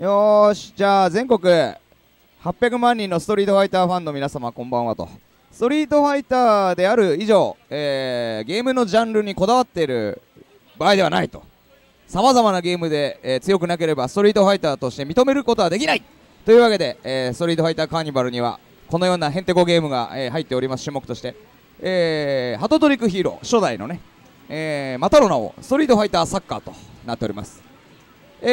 よーし、じゃあ全国800万人のストリートファイターファンの皆様、こんばんはと。ストリートファイターである以上、ゲームのジャンルにこだわっている場合ではないと。さまざまなゲームで、強くなければストリートファイターとして認めることはできないというわけで、ストリートファイターカーニバルにはこのようなヘンテコゲームが、入っております。種目として、ハトトリックヒーロー初代のね、またの名をストリートファイターサッカーとなっております。通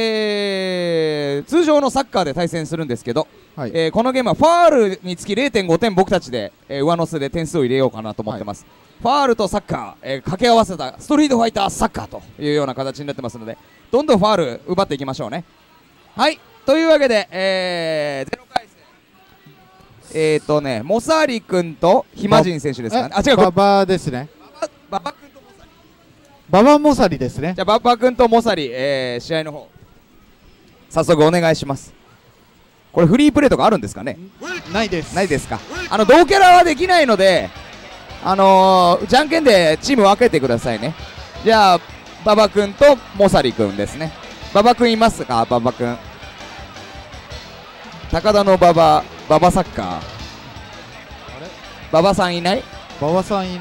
常のサッカーで対戦するんですけど、はい、このゲームはファールにつき 0.5 点僕たちで、上乗せで点数を入れようかなと思ってます、はい、ファールとサッカー、掛け合わせたストリートファイターサッカーというような形になってますので、どんどんファール奪っていきましょうね。はい、というわけで、0回戦モサリ君とヒマジン選手ですかね。あ、違う、 ババですね。 ババ君とモサリ、 ババモサリですね。 じゃあババ君とモサリ、試合の方早速お願いします。これフリープレーとかあるんですかね。 ないです。 ないですか。同キャラはできないので、じゃんけんでチーム分けてくださいね。じゃあ馬場君とモサリ君ですね。馬場君いますか。馬場君、高田の馬場サッカー、馬場さんいない。 馬場さん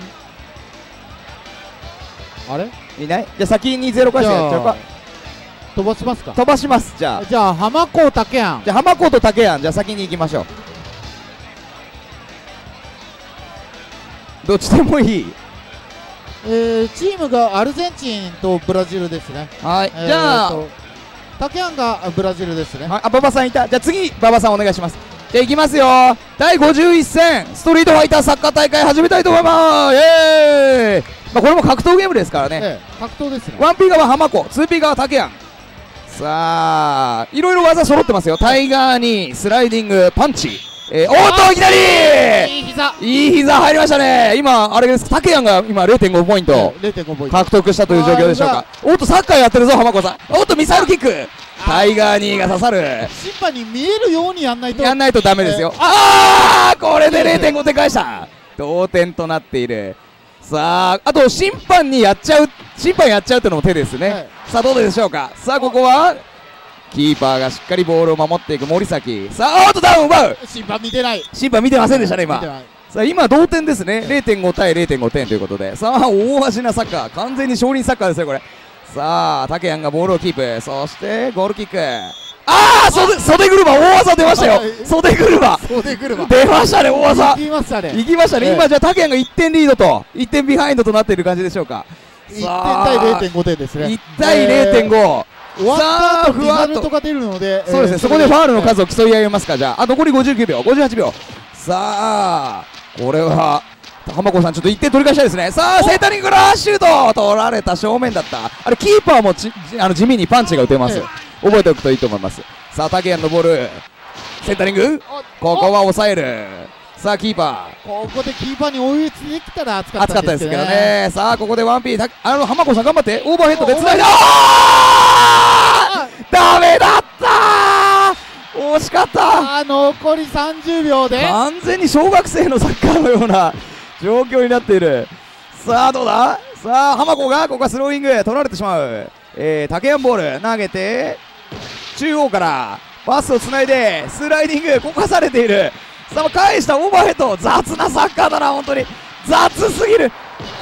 あれいない。じゃあ先に0回戦やっちゃうか。 飛ばしますか。 飛ばします。じゃあ浜子竹やん。 じゃあ浜子と竹やん、じゃあ先に行きましょう。どっちでもいい。 チームがアルゼンチンとブラジルですね。 はい、じゃあ竹やんがブラジルですね。 あ、馬場さんいた。じゃあ次馬場さんお願いします。じゃあいきますよ。第51戦ストリートファイターサッカー大会始めたいと思います。イエーイ。これも格闘ゲームですからね。 格闘ですね。 1P 側浜子、 2P 側竹やん。さあいろいろ技揃ってますよ。タイガーにスライディングパンチ、おーっといきなりいい膝入りましたね。今あれです、竹やんが今 0.5 ポイント獲得したという状況でしょうか。おっとサッカーやってるぞ浜子さん。おっとミサイルキック、タイガーにが刺さる。 審判に見えるようにやんないとダメですよ。ああこれで 0.5 点返した。同点となっている。さああと審判やっちゃうっていうのも手ですね、さあどうでしょうか。さあここはキーパーがしっかりボールを守っていく森崎。さあおっとダウン奪う。 審判見てない。 審判見てませんでしたね今。さあ今同点ですね。 0.5 対 0.5 点ということで、さあ大味なサッカー、完全に少林サッカーですよこれ。さあ竹やんがボールをキープ、そしてゴールキック。ああ袖車大技出ましたよ。袖車出ましたね。大技行きましたね。今じゃあ竹やんが1点リードと1点ビハインドとなっている感じでしょうか。 1点対 0.5 点ですね。 1対 0.5。さあふわっとが出るので、 そうですね、そこでファールの数を競い上げますか。じゃあ残り59秒58秒。さあこれは浜子さんちょっと1点取り返したいですね。さあセンタリングラッシュと取られた。正面だった。あれキーパーも地味にパンチが打てます。覚えておくといいと思います。さあ竹谷のボールセンタリング、ここは抑える。さあキーパー、 ここでキーパーに追いついてきたら熱かったですけどね。さあここで 1P 浜子さん頑張ってオーバーヘッドでつないで、ダメだったー、惜しかった。 残り30秒で完全に小学生のサッカーのような状況になっている。さあどうだ。さあ浜子がここはスローイング取られてしまう。竹やんボール投げて中央からパスをつないでスライディングこかされている。さあ返したオーバーヘッド。雑なサッカーだな本当に雑すぎる。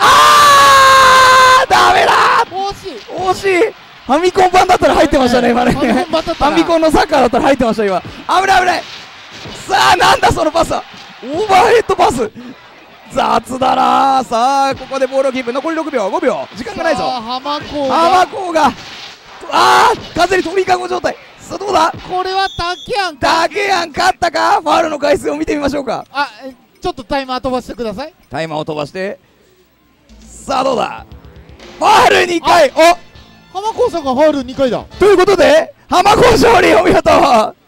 ダメだ。惜しい。ファミコン版だったら入ってましたね今ね。ファミコンのサッカーだったら入ってました今。危ない。さあなんだそのパスは。オーバーヘッドパス雑だな。さあここでボールをキープ。残り6秒5秒時間がないぞ。 浜子が完全に鳥かご状態。さあどうだ。 これは竹やん勝ったか。ファールの回数を見てみましょうか。 ちょっとタイマー飛ばしてください。 タイマーを飛ばして、さあどうだ。ファール2回。 浜子さんがファール2回だということで浜子勝利。お見事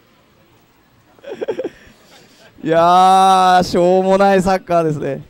いやーしょうもないサッカーですね。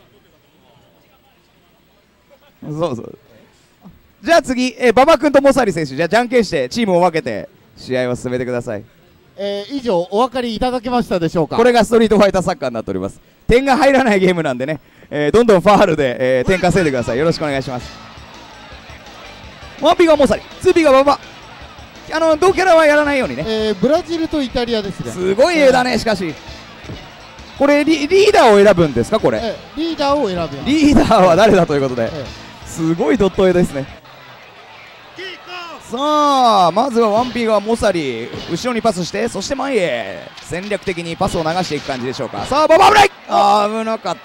そうじゃあ次馬場君とモサリ選手、じゃあじゃんけんしてチームを分けて試合を進めてください。 以上お分かりいただけましたでしょうか。 これがストリートファイターサッカーになっております。点が入らないゲームなんでね、どんどんファールで、点稼いでください。よろしくお願いします。1P がモサリ、2P が馬場。 同キャラはやらないようにね。 ブラジルとイタリアですね。 すごい絵だね。しかしこれリーダーを選ぶんですか？これリーダーを選ぶ。 リーダーは誰だということで、すごいドット絵ですね。さあまずは 1P がモサリ後ろにパスして、そして前へ戦略的にパスを流していく感じでしょうか。さあババ危ない、危なかった。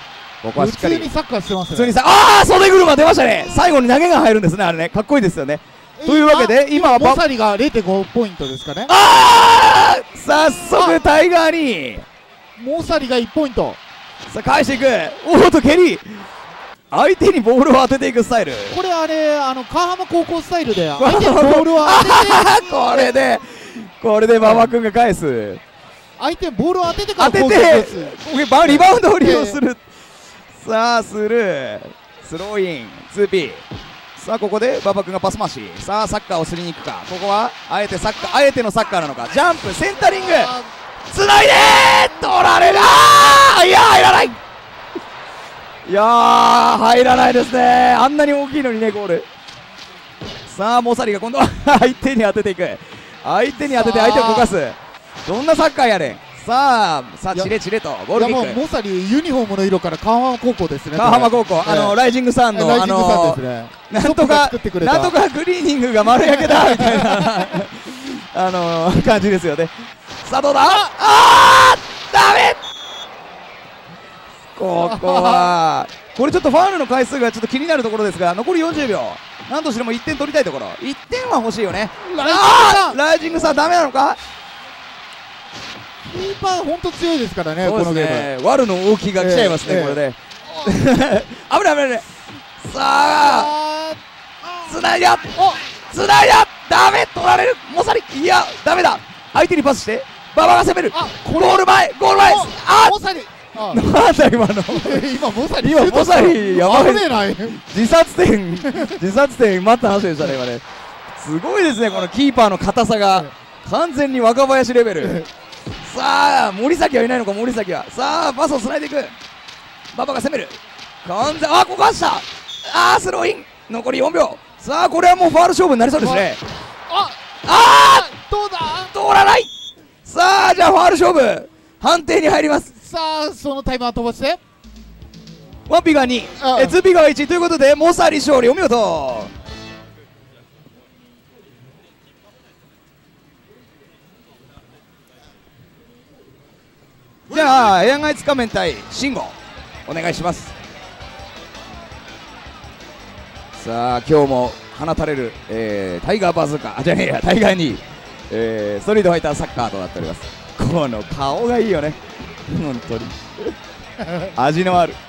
ここはしっかり普通にサッカーしてますね。 普通に袖車出ましたね。最後に投げが入るんですね、あれね。かっこいいですよね。というわけで今はモサリが 0.5 ポイントですかね。 早速タイガーにモサリが1ポイント。 さあ返していく。おっと蹴り、相手にボールを当てていくスタイル。 これ川浜高校スタイルで相手にボールを当ててこれで馬場君が返す。 相手にボールを当ててからリバウンドを利用する。さあスルースローイン 2P。 さあここで馬場君がパス回し。さあサッカーをすりに行くか。ここはあえてのサッカーなのか。ジャンプセンタリングつないで取られる。いや入らない。いやー入らないですね。あんなに大きいのにねゴール。さあモサリが今度は相手に当てていく。相手に当てて相手をこかす。どんなサッカーやれん。さあチレチレとゴールキック。 いやもうモサリユニフォームの色から川浜高校ですね。 川浜高校ライジングサンのなんとかグリーニングが丸焼けだみたいな感じですよね。さあどうだ。ダメ。ここはこれちょっとファウルの回数がちょっと気になるところですが、残り40秒。何としても1点取りたいところ。1点は欲しいよね。ライジングサンダメなのか。 キーパー本当強いですからね、このゲーム。 ワルの大きが来ちゃいますね、これで。危ない。さあつないだダメ、取られる。モサリ、いやダメだ。相手にパスして馬場が攻める。ゴール前モサリなんだ今の今モサリやばい。 自自殺点待った話でしたね今ね。すごいですねこのキーパーの硬さが。完全に若林レベル。さあ森崎はいないのか。森崎はさあパスをつないでいく。馬場が攻める。完全ここはした。スローイン残り4秒。さあこれはもうファール勝負になりそうですね。 どうだ。 通らない。さあじゃあファール勝負判定に入ります。 さあそのタイムは飛ばして 1P が2、2P が1ということでモサリ勝利お見事。じゃあエアガイツ仮面対慎吾お願いします。さあ今日も放たれる、タイガーバズーカタイガーに、ストリートファイターサッカーとなっております。この顔がいいよね本当に味のある。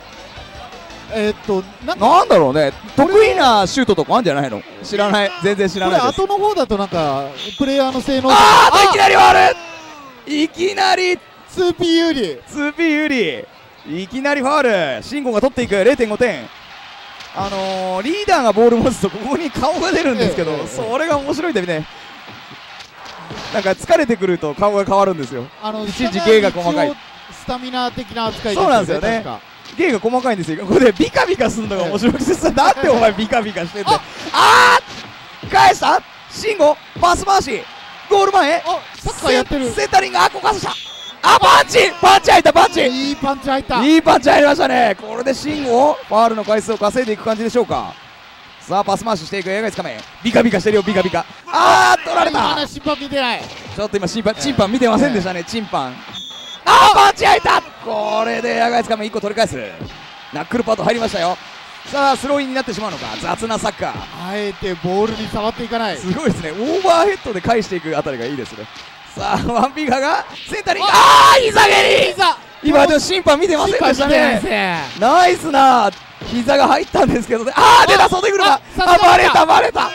なんだろうね、得意なシュートとかあるんじゃないの。知らない、全然知らないです。 これ後の方だとなんかプレイヤーの性能いきなり割る。いきなり 2P 有利。 いきなりファール。慎吾が取っていく。 0.5 点。リーダーがボール持つとここに顔が出るんですけど、それが面白いんだよね。なんか疲れてくると顔が変わるんですよ。いちいち芸が細かい。 スタミナ的な扱いそうなんですよね。芸が細かいんですよ。これでビカビカするのが面白くてさ、なんでお前ビカビカしてんだよ。返した慎吾パス回しゴール前サッカーやってる。 センタリングこかした。パンチ入った。 いいパンチ入りましたね。これで慎吾ファールの回数を稼いでいく感じでしょうか。さあパス回ししていくエアガイツ仮面。ビカビカしてるよ。ビカビカ。取られた。 審判見てない。 ちょっと今審判見てませんでしたね。審判パンチ入った。これでエアガイツ仮面1個取り返す。ナックルパッド入りましたよ。さあスローインになってしまうのか。雑なサッカー。 あえてボールに触っていかない。 すごいですね。オーバーヘッドで返していくあたりがいいですね。さあ1Pがセンタリング。膝蹴り。今でも審判見てませんでしたね。ナイスな膝が入ったんですけどね。出た袖車。バレた。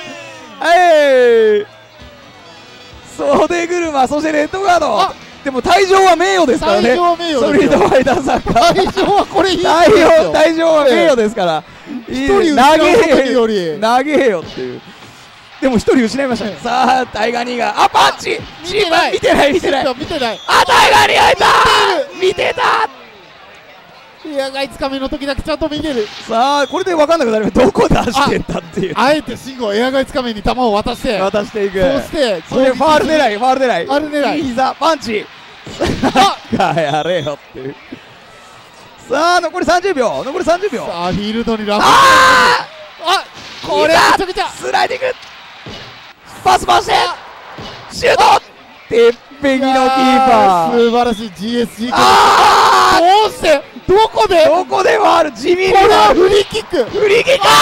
袖車、そしてレッドガード。でも退場は名誉ですからね。ストリートファイターサッカー。 退場はこれいいですよ。 退場は名誉ですから。 一人失うことより長えよっていう。でも一人失いましたね。さあタイガー2がパンチ。審判見てない。 タイガー 2入った。見てた。 エアガイつかみの時だけちゃんと見てる。 さあこれで分かんなくなる。どこ出してんだっていう。 あえて慎吾エアガイつかみに球を渡して渡していく。 そしてそれでファール狙い、ファール狙い、 ファール狙いいい膝パンチ。やれよっていう。さあ残り30秒、残り30秒。 さあフィールドにラフあこれめちゃくちゃスライディング、パス回してシュート、鉄壁のキーパー。 素晴らしい GSG。 あどうしてどこでどこでもある、地味にこれはフリーキック。 フリーキック。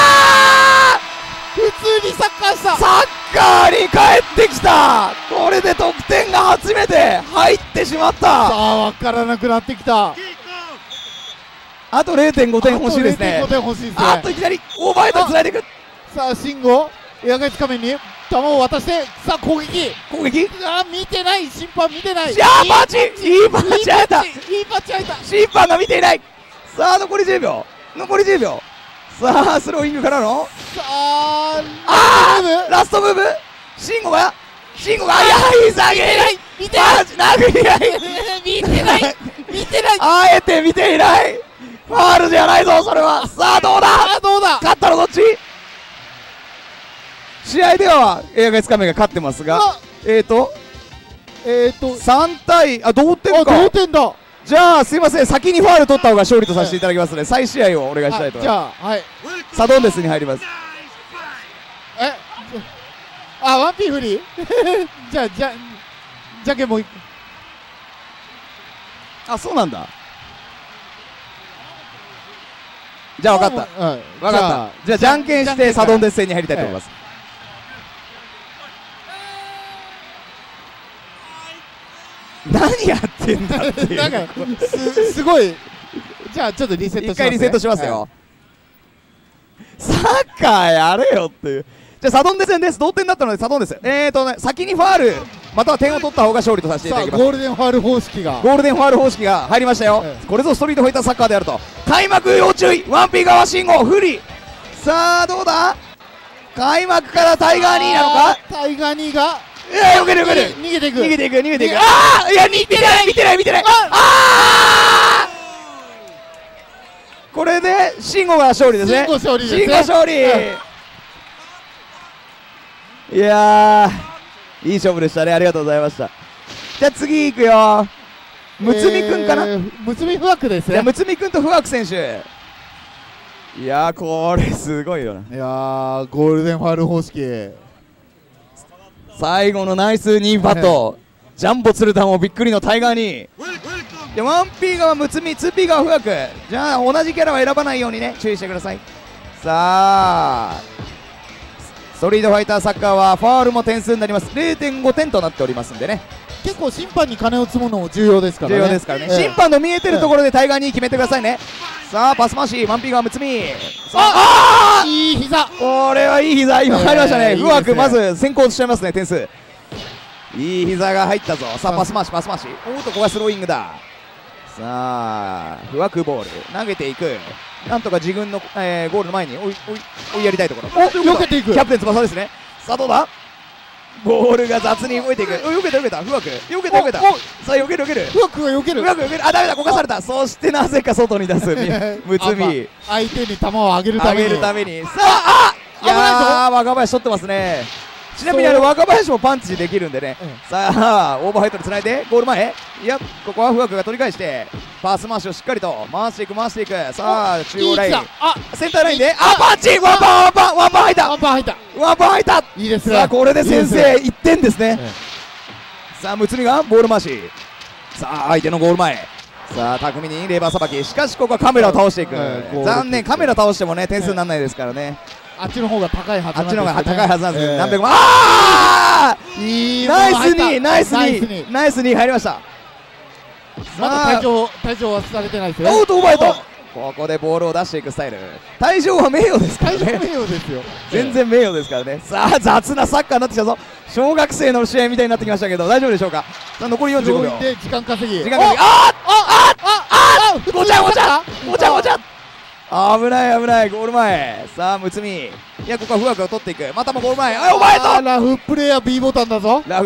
普通にサッカーした。 サッカーに帰ってきた。これで得点が初めて入ってしまった。 さあ分からなくなってきた。 あと 0.5 点欲しいですね。 あと 0.5 点欲しいですね。 あといきなりオーバーヘッドにつないでいく。 さあ慎吾エアガイつかみに球を渡してさあ攻撃。 攻撃、 あ見てない、審判見てない。 いやーパンチ、いいパンチ入った。 いいパンチ入った。 審判が見ていない。さあ残り10秒、残り10秒。さあスローイングからのさあラストムーブ。慎吾がいや膝げない見てないパンチ殴り合い。 見てない見てない。 あえて見ていない。ファールじゃないぞそれは。さあどうだ、 どうだ。 勝ったのどっち。試合ではエアガイつかみが勝ってますが、3対同点か。 同点だ。 じゃあすいません、先にファール取った方が勝利とさせていただきますので、再試合をお願いしたいと思います。 じゃあはいサドンデスに入ります。 ワンピーフリーじゃんけんもうあ、そうなんだ。じゃあ分かった分かった。じゃあじゃんけんしてサドンデス戦に入りたいと思います。何やってんだっていう。 なんかすごい。じゃあちょっとリセットしますね。 一回リセットしますよ。サッカーやれよっていう。じゃあサドンデ戦です。同点だったのでサドンです。先にファールまたは点を取った方が勝利とさせていただきます。 ゴールデンファール方式が入りましたよ。これぞストリートファイターサッカーであると。開幕要注意。ワンピー側信号不利。さあどうだ。開幕からタイガー2なのか。 タイガー2がよける逃げていく。ああいや見てない。ああこれで慎吾が勝利ですね。慎吾勝利。いやーいい勝負でしたね。ありがとうございました。じゃあ次行くよ。むつみくんかな。 むつみ不惑ですね。 むつみくんと不惑選手。いやーこれすごいよな。 いやーゴールデンファール方式。 最後のナイス2パット、ジャンボ鶴田もびっくりのタイガーに。で 1P 側むつみ 2P 側不惑。じゃあ同じキャラは選ばないようにね注意してください。さあストリートファイターサッカーはファールも点数になります。 0.5 点となっておりますんでね。 結構審判に金を積むのも重要ですからね。 審判の見えてるところでタイガーに決めてくださいね。さあパス回し 1P 側むつみ。さあいい膝。 これはいい膝今入りましたね。不惑まず先行しちゃいますね。点数いい膝が入ったぞ。さあパス回しおっとここがスローイングだ。さあ不惑ボール投げていく。なんとか自分の、ゴールの前に追いやりたいところ。 避けていく。 キャプテン翼ですね。さあどうだ。ボールが雑に動いていく。避けた不惑避けた。さあ避ける不惑が避ける。 あダメだこかされた。そしてなぜか外に出すむつみ。 相手に球を上げるために。 さあいやー若林取ってますね。ちなみに若林もパンチできるんでね。さあオーバーヘッドにつないでゴール前。いやここは不惑が取り返してパス回しをしっかりと回していく。さあ中央ラインセンターラインでパンチワンパン入ったいいですね。 さあこれで先制1点ですね。さあむつみがボール回し。さあ相手のゴール前。さあ巧みにレバーさばき。しかしここはカメラを倒していく。残念カメラ倒してもね点数にならないですからね。 あっちの方が高いはずなんですけど何百万。ナイスに入りました。 まだ退場はされてないですよ。 ここでボールを出していくスタイル。退場は名誉ですからね。全然名誉ですからね。さあ雑なサッカーになってきたぞ。小学生の試合みたいになってきましたけど大丈夫でしょうか。さあ残り45秒。 時間稼ぎ。 ごちゃ危ないゴール前。さあむつみ。いやここは不惑を取っていく。またもゴール前。お前とラフプレーは B ボタンだぞ。 いや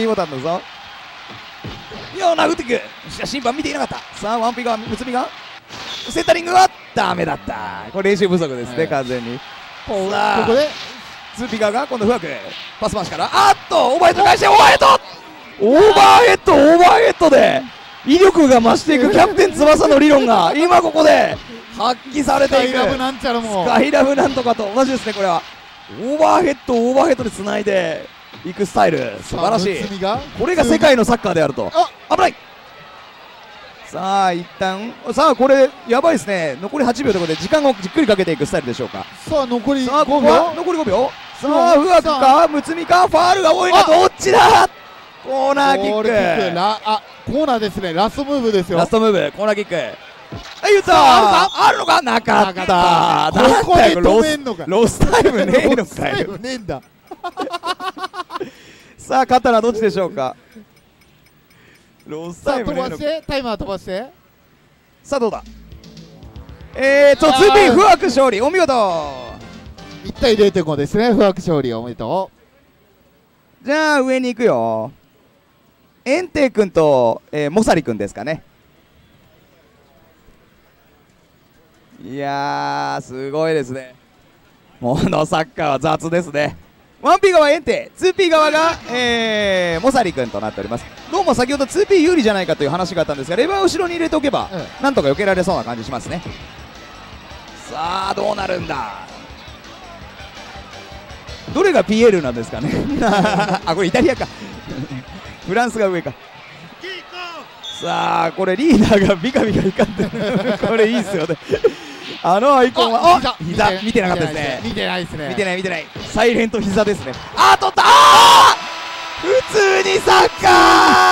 殴っていく。しかし審判見ていなかった。さあワンピがむつみがセンタリングはダメだった。これ練習不足ですね、完全に。 ここでツーピガーが今度不惑パス回しからオーバーヘッド返してオーバーヘッドオーバーヘッドで威力が増していくキャプテン翼の理論が今ここで発揮されていく。 スカイラブなんちゃらもスカイラブなんとかと同じですね。これはオーバーヘッドでつないでいくスタイル素晴らしい。これが世界のサッカーであると。危ない。さあ一旦これやばいですね。残り8秒ということで時間をじっくりかけていくスタイルでしょうか。 さあ残り 5 5 秒秒残り5秒。さあ不惑かむつみかファールが多いな。どっちだ。コーナーキック。 コーナーですね。ラストムーブですよ。 ラストムーブコーナーキック。言ったあるのかなかった。 ここで止めんのか。 ロスタイムねえのかよ。 ねえんだ。 さあ勝ったのはどっちでしょうか。ロスタイムねえのか。 タイマー飛ばして。 さあどうだ。2P 不惑勝利お見事。 1対 0.5 ですね。不惑勝利おめでとう。じゃあ上に行くよ。エンテイ君と、モサリ君ですかね。いやーすごいですね。モノサッカーは雑ですね。1P 側エンテ、2P 側が、モサリ君となっております。どうも先ほど 2P 有利じゃないかという話があったんですが、レバーを後ろに入れておけば、なんとか避けられそうな感じしますね。さあどうなるんだ。どれが PL なんですかね。これイタリアか。フランスが上か。さあこれリーダーがビカビカ光ってる。これいいっすよね。あのアイコンは膝見てなかったですね。 見てないですね。 見てないサイレント膝ですね。取った普通にサッカ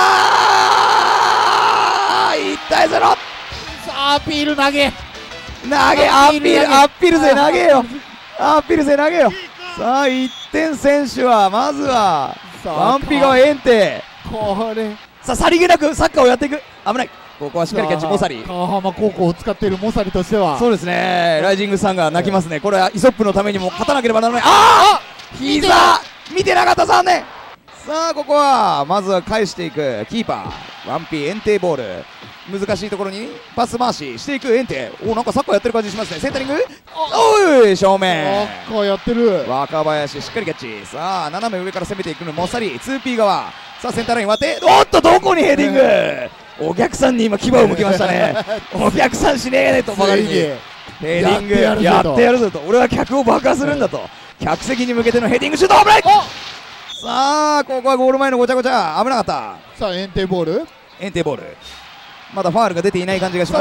ー1対0。さあアピール投げアピール勢投げよ。アピール勢投げよ。さあ1点選手はまずは1P側エンテ。 これさあさりげなくサッカーをやっていく。危ない。ここはしっかりキャッチモサリ。 川浜高校を使っているモサリとしてはそうですね。ライジングさんが泣きますね。これはイソップのためにも勝たなければならない。膝見てなかった。残念。さあここはまずは返していくキーパー 1P エンテボール。難しいところにパス回ししていくエンテ。なんかサッカーやってる感じしますね。センタリング正面サッカーやってる。 若林しっかりキャッチ。さあ斜め上から攻めていくのモサリ 2P 側。さあセンターライン割ってどこにヘディング。お客さんに今牙を向きましたね。お客さんしねえねとばかりにヘディングやってやるぞと。俺は客を爆破するんだと。客席に向けてのヘディングシュート。危ない。さあここはゴール前のごちゃごちゃ危なかった。 さあエンテボールまだファールが出ていない感じがします。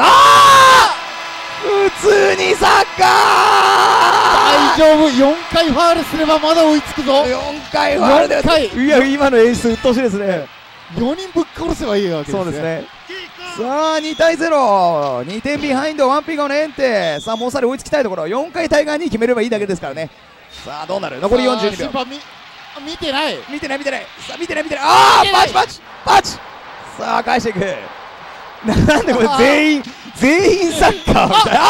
普通にサッカー大丈夫。4回ファールすればまだ追いつくぞ。 4回ファールでいや今の演出うっとうしいですね。 4人ぶっ殺せばいいわけですね。 そうですね。さあ2対0、2点ビハインド 1P 側のエンテ。さあもうさり追いつきたいところ。4回タイガーに決めればいいだけですからね。さあどうなる。残り42秒。 見てない。 さあ見てない。パチ。さあ返していく。なんでこれ全員サッカーみたいな。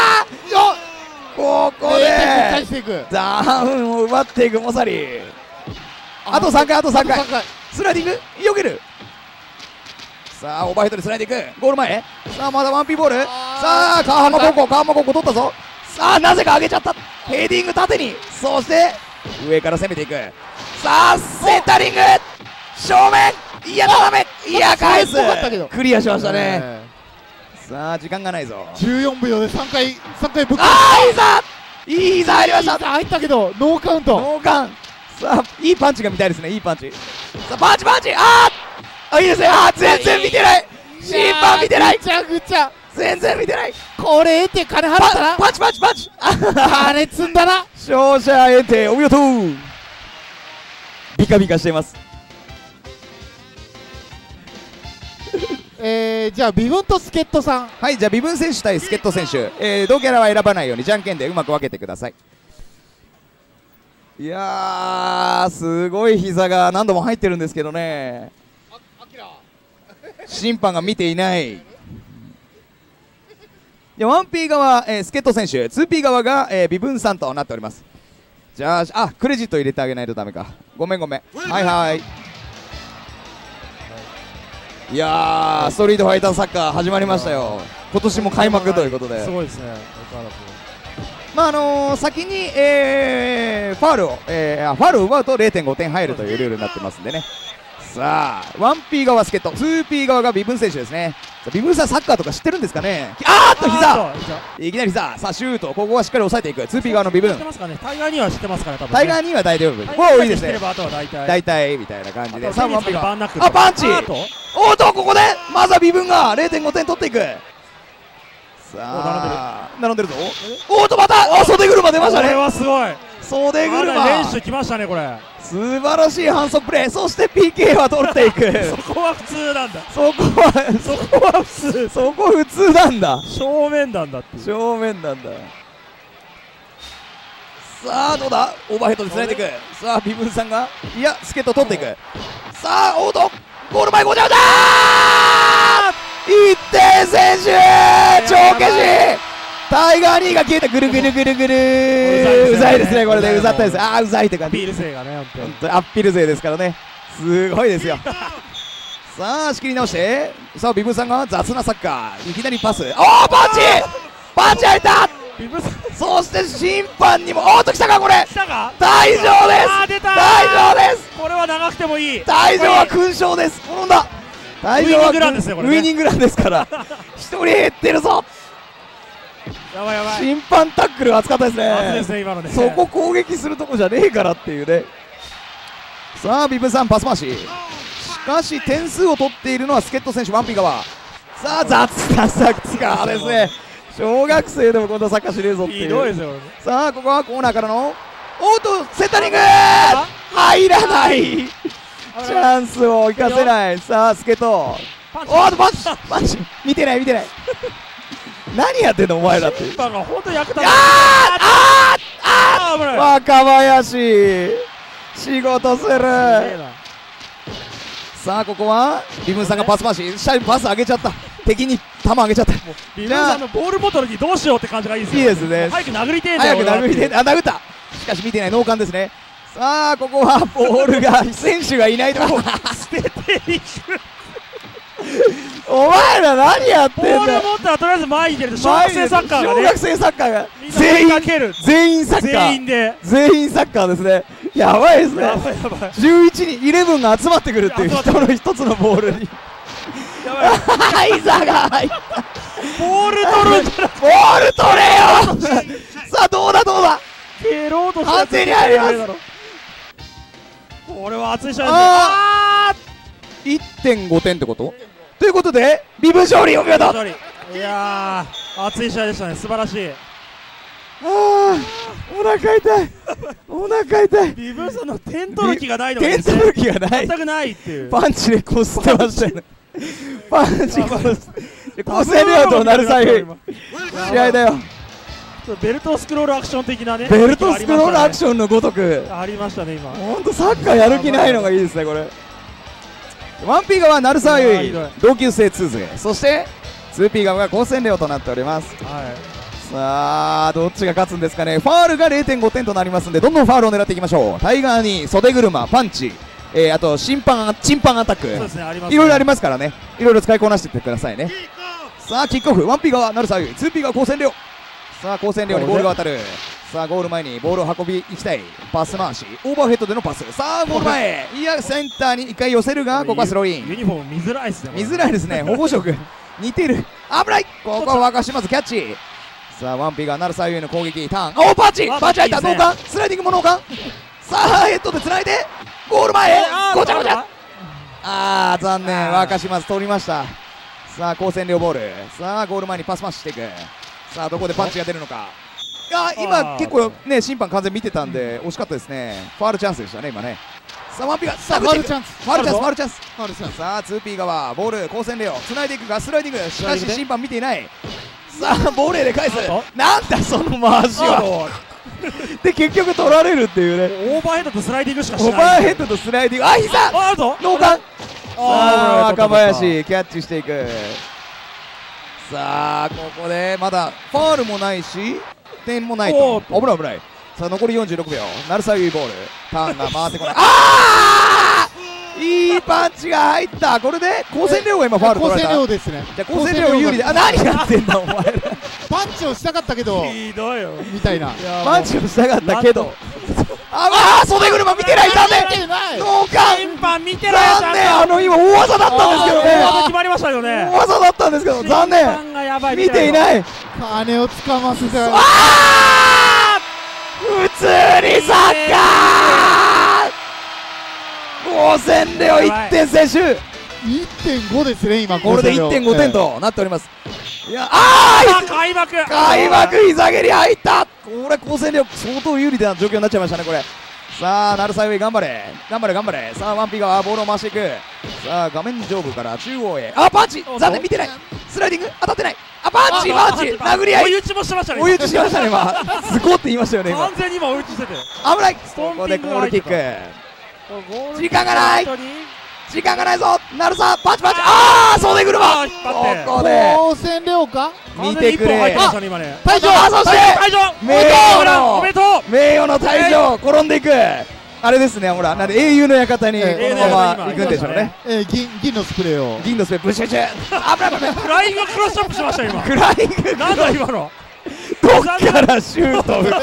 ここでダウンを奪っていくモサリ。あと3回スライディング避ける。さあオーバーヘッドでスライディングゴール前。さあまだ 1P ボール。さあ川浜高校取ったぞ。さあなぜか上げちゃった。ヘディング縦に。そして上から攻めていく。さあセンタリング正面。いや斜め。いや返す。クリアしましたね。さあ時間がないぞ。 14秒で3回ぶっいいざ入りました。 入ったけどノーカウント。 さあいいパンチが見たいですね。いいパンチ。さあパンチいいですね。全然見てない。審判見てない。全然見てない。 これエンテ金払ったな。 パチ金積んだな。 勝者エンテお見事。ビカビカしています。 じゃあ微分と助っ人さん。 はい、じゃあ微分選手対助っ人選手、同キャラは選ばないようにじゃんけんでうまく分けてください。いやーすごい膝が何度も入ってるんですけどね。審判が見ていない。1P 側、助っ人選手 2P 側が、微分さんとなっております。じゃあクレジット入れてあげないとダメか。ごめんはい。いやーストリートファイターサッカー始まりましたよ。 今年も開幕ということで、 すごいですね。 先に、ファウルを奪うと 0.5 点入るというルールになってますんでね。さあ 1P 側助っ人、 2P 側が微分選手ですね。微分さんサッカーとか知ってるんですかね。膝いきなりさあシュート、ここはしっかり抑えていく 2P 側の微分。 知ってますかね。タイガーには知ってますから、多分タイガーには大丈夫。これいいですね。大体みたいな感じで、さあ 1P 側パンチ、おっとここでまずは微分が 0.5 点取っていく。さあ並んでるぞ。おっとまた袖車出ましたね。 これはすごい。 袖車練習きましたねこれ。 素晴らしい反則プレー、そして PK は取っていくそこは普通なんだ。 そこは普通、そこ普通なんだ。 正面なんだっていう。 正面なんだ。さあどうだ、オーバーヘッドでつないでいく。さあビブンさんがいや助っ人取っていく。さあオートゴール前ごちゃごちゃ1点選手超消し、タイガー2が消えた。ぐるぐるぐるぐるうざいですね、これでうざったです。うざいって感じ。 アッピール勢がね、 本当にアッピル勢ですからね、すごいですよさあ仕切り直して、さあビブさんが雑なサッカー、いきなりパス、パンチ入った。そして審判にもおっと来たか、これ退場です。退場です。 これは長くてもいい。 退場は勲章です。転んだ。退場はウイニングランですから一人減ってるぞ。 やばいやばい。 審判タックル熱かったですね。 熱ですね今のね。 そこ攻撃するとこじゃねえからっていうね。さあビブさんパス回し、しかし点数を取っているのは助っ人選手 1P 側。さあ雑なサッカーですね。小学生でもこんなサッカーしねえぞっていう。 ひどいですよ。 さあここはコーナーからのおっとセンタリング入らない。チャンスを生かせない。さあ助っ人、おっとパンチ見てない何やってんのお前らって。 審判が本当に役立つ。 若林仕事する。さあここはリブンさんがパス回し、シャイパス上げちゃった。敵に球上げちゃった。 リブンさんのボールボトルにどうしようって感じがいいですよ。 いいですね。 早く殴りてえんだよ。 殴った。しかし見てない脳幹ですね。さあここはボールが選手がいないとこ捨てていくお前ら何やってんだよ。 ボール持ったらとりあえず前に出る。小学生サッカーがね、 小学生サッカーが全員サッカー、全員サッカーですね。やばいですね。11人11が集まってくるっていう人の一つのボールにイザが入った。 ボール取るんじゃなくてボール取れよさあどうだ蹴ろうとして完全に入ります。 これは熱い試合です。1.5 点ってことということでビブ勝利お見事。 いやー熱い試合でしたね。素晴らしい。 お腹痛いお腹痛い。 ビブさんの点取る気がないのが点取る気がない。 全くないっていう。 パンチでこすってましたよねパンチこすこすれるよとなる際試合だよ。 ベルトスクロールアクション的なね。 ベルトスクロールアクションのごとくありましたね今。 ほんとサッカーやる気ないのがいいですねこれ。1P 側鳴沢優衣同級生2勢、そして 2P 側が高専レオとなっております。さあどっちが勝つんですかね。ファールが 0.5 点となりますんで、どんどんファールを狙っていきましょう。タイガーに袖車パンチ、あとチンパンアタック、いろいろありますからね、いろいろ使いこなしていってくださいね。さあキックオフ 1P 側鳴沢優衣、 2P 側高専レオ。さあ高専レオにボールが渡る。さあゴール前にボールを運び行きたい。パス回しオーバーヘッドでのパス。さあゴール前、いやセンターに1回寄せるが、ここはスローイン。 ユニフォーム見づらいですね。 見づらいですね。保護色似てる。危ない。ここは若島津キャッチ。さあ1P が鳴沢優衣の攻撃ターン。パンチ入った。脳幹スライディングも脳幹。さあヘッドでつないでゴール前へごちゃごちゃ。残念。若島津取りました。さあ高専レオボール。さあゴール前にパス回ししていく。さあどこでパンチが出るのか。今結構ね審判完全見てたんで惜しかったですね。ファールチャンスでしたね今ね。さあ 1P がファールチャンス。さあ 2P 側ボール高専レオつないでいくがスライディング、しかし審判見ていない。さあボレーで返す。なんだその回しはで結局取られるっていうね。 オーバーヘッドとスライディングしかしない。 オーバーヘッドとスライディング、膝脳幹。さあ若林キャッチしていく。さあここでまだファールもないし点もないと危ない。さあ残り46秒、鳴沢優衣ボール、ターンが回ってこない。 いいパンチが入った。これで高専レオが今ファウル取られた。 高専レオですね。 じゃあ高専レオ有利で。あ、何やってんだお前ら。 パンチをしたかったけどひどいよ。 みたいな。 パンチをしたかったけど。あ、袖車見てない。残念。ノーカン。 審判見てない。 残念。今大技だったんですけどね。 決まりましたよね。 大技だったんですけど残念。見ていない。 金をつかませて。 普通にサッカー。高専レオ1点先取。 1.5 ですね今。 これで 1.5 点となっております。いや、 開幕膝蹴り入った。これ高専レオ相当有利な状況になっちゃいましたねこれ。さあ鳴沢上頑張れ。さあワンピがボールを回していく。さあ画面上部から中央へ。パンチ残念見てない。スライディング当たってない。パンチ殴り合い。 追い打ちもしてましたね。 追い打ちしましたね今。すごって言いましたよね今。 完全に今追い打ちしてて危ない。ここでゴールキック。時間がないぞ。鳴沢パンチ。袖車。ここで高専レオか。 見てくれ。 退場。 そして名誉の退場。転んでいく。あれですね、ほら、なんで英雄の館にこのまま行くんでしょうね。 銀のスプレーを。 銀のスプレーブシュシュ。危ない。 フライングクロスチョップしました今。 フライング。 なんだ今の。 どっからシュート打って。 何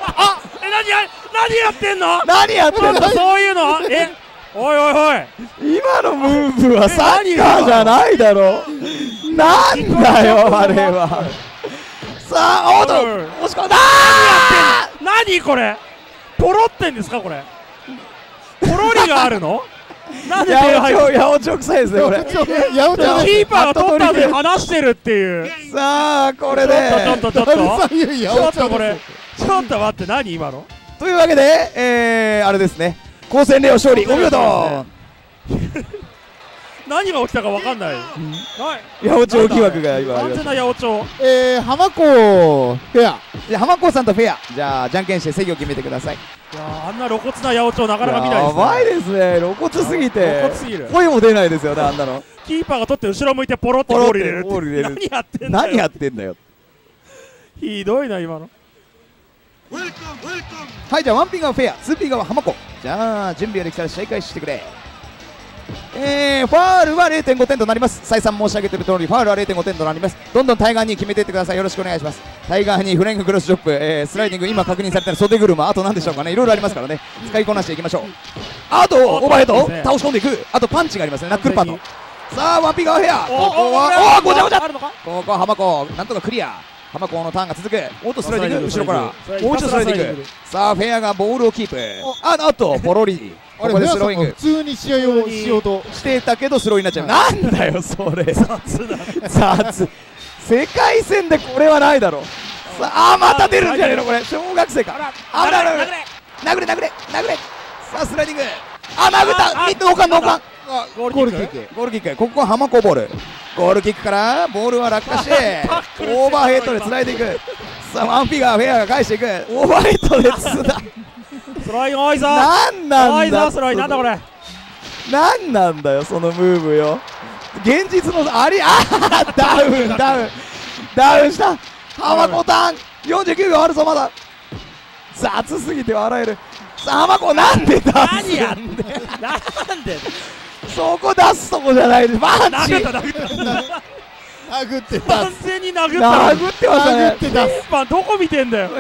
やってんの。 何やってんの。 そういうの。おい。 今のムーブはサッカーじゃないだろ。なんだよあれは。さあ、押し込んだ。 何これ。ポロってんですかこれ。ポロリがあるの。なんで手が入る。 八百長臭いですねこれ。 キーパーが取った後で離してるっていう。 さあこれでちょっとこれちょっと待って何今の。 というわけであれですね、高専レオ勝利お見事。 何が起きたか分かんない。 八百長疑惑が今完全な八百長。 浜子フェア。 浜子さんとフェア。じゃあじゃんけんして制御決めてください。 いやあんな露骨な八百長なかなか見ないですね。 やばいですね、露骨すぎて。 露骨すぎる。 声も出ないですよねあんなの。 キーパーが取って後ろ向いてポロってゴール入れる。何やってんだよ。ひどいな今の。 はい、じゃあ1ピンがフェア、2ピンが浜子。じゃあ準備ができたら試合開始してくれ。ファールは 0.5 点となります。再三申し上げている通りファールは 0.5 点となります。どんどん対岸に決めていってください。よろしくお願いします。対岸にフレングクロスチョップ、スライディング今確認されたら袖車、あと何でしょうかね、いろいろありますからね、使いこなしていきましょう。あとオーバーヘッド倒し込んでいく。あとパンチがありますね、ナックルパンの。さあワンピガーフェア。ここはごちゃごちゃ。ここは浜子なんとかクリア。浜子のターンが続く。オートスライディング後ろからもう一度スライディング。さあフェアがボールをキープ。あとポロリ。ここでスローイング。 普通に試合をしようとしてたけどスローになっちゃう。なんだよそれ。雑。世界戦でこれはないだろ。さあまた出るんじゃねえのこれ。小学生か。殴れ。さあスライディング。殴った。ノーカン。 ゴールキック。 ここは浜子ボール。ゴールキックからボールは落下してオーバーヘッドでつないでいく。さあワンフィガーフェアが返していく。オーバーヘッドでつだ。 スローイン多いぞ。 なんなんだスローインなんだこれ。 なんなんだよそのムーブよ。現実のダウンした浜子ターン。49秒あるぞまだ。雑すぎて笑える。さあ浜子なんで出す。 何やんでなんでそこ出すとこじゃないです。パンチ殴って完全に殴った殴ってましたね。 キーパーどこ見てんだよ。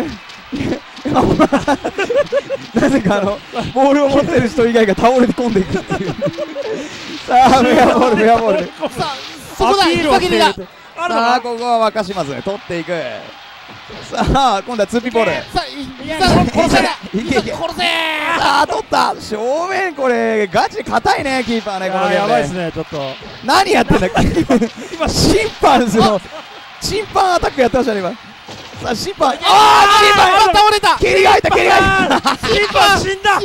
なぜかボールを持ってる人以外が倒れ込んでいくっていう。さあフェアボール。 そこだ先にだ。 さあここは若島津取っていく。さあ今度は 2P ボール。 殺せ。 さあ取った。正面これガチ硬いねキーパーねこのゲーム。 やばいですねちょっと。 何やってんだ今審判アタックやってましたね今。さあ審判倒れた。 蹴りが入った。 審判死んだ。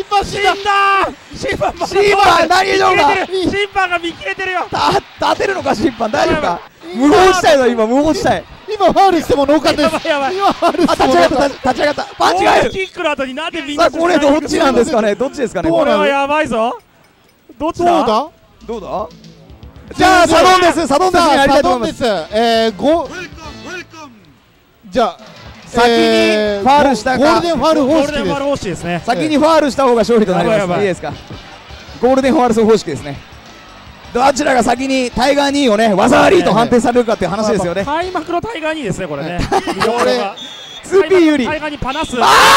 審判何でしょうか。 審判が見切れてるよ。 立てるのか審判大丈夫か。無法したいの今無法したい。 今ファウルしてもノーカンです。 やばい。 今ファウルしても立ち上がったパンチが入る。 キックの後になんでみんな。 さあこれどっちなんですかね。どっちですかね。 これはやばいぞ。どっちだ。 どうだ。じゃあサドンデスにやりたいと思います。 じゃあ先にファールしたか。 ゴールデンファール方式です。 ですね。 先にファールした方が勝利となります。いいですか。 ゴールデンフォワールス方式ですね。どちらが先にタイガー2位をね技ありと判定されるかっていう話ですよね。 開幕のタイガー2ですねこれね。 2P 有利。 タイガーにパナス。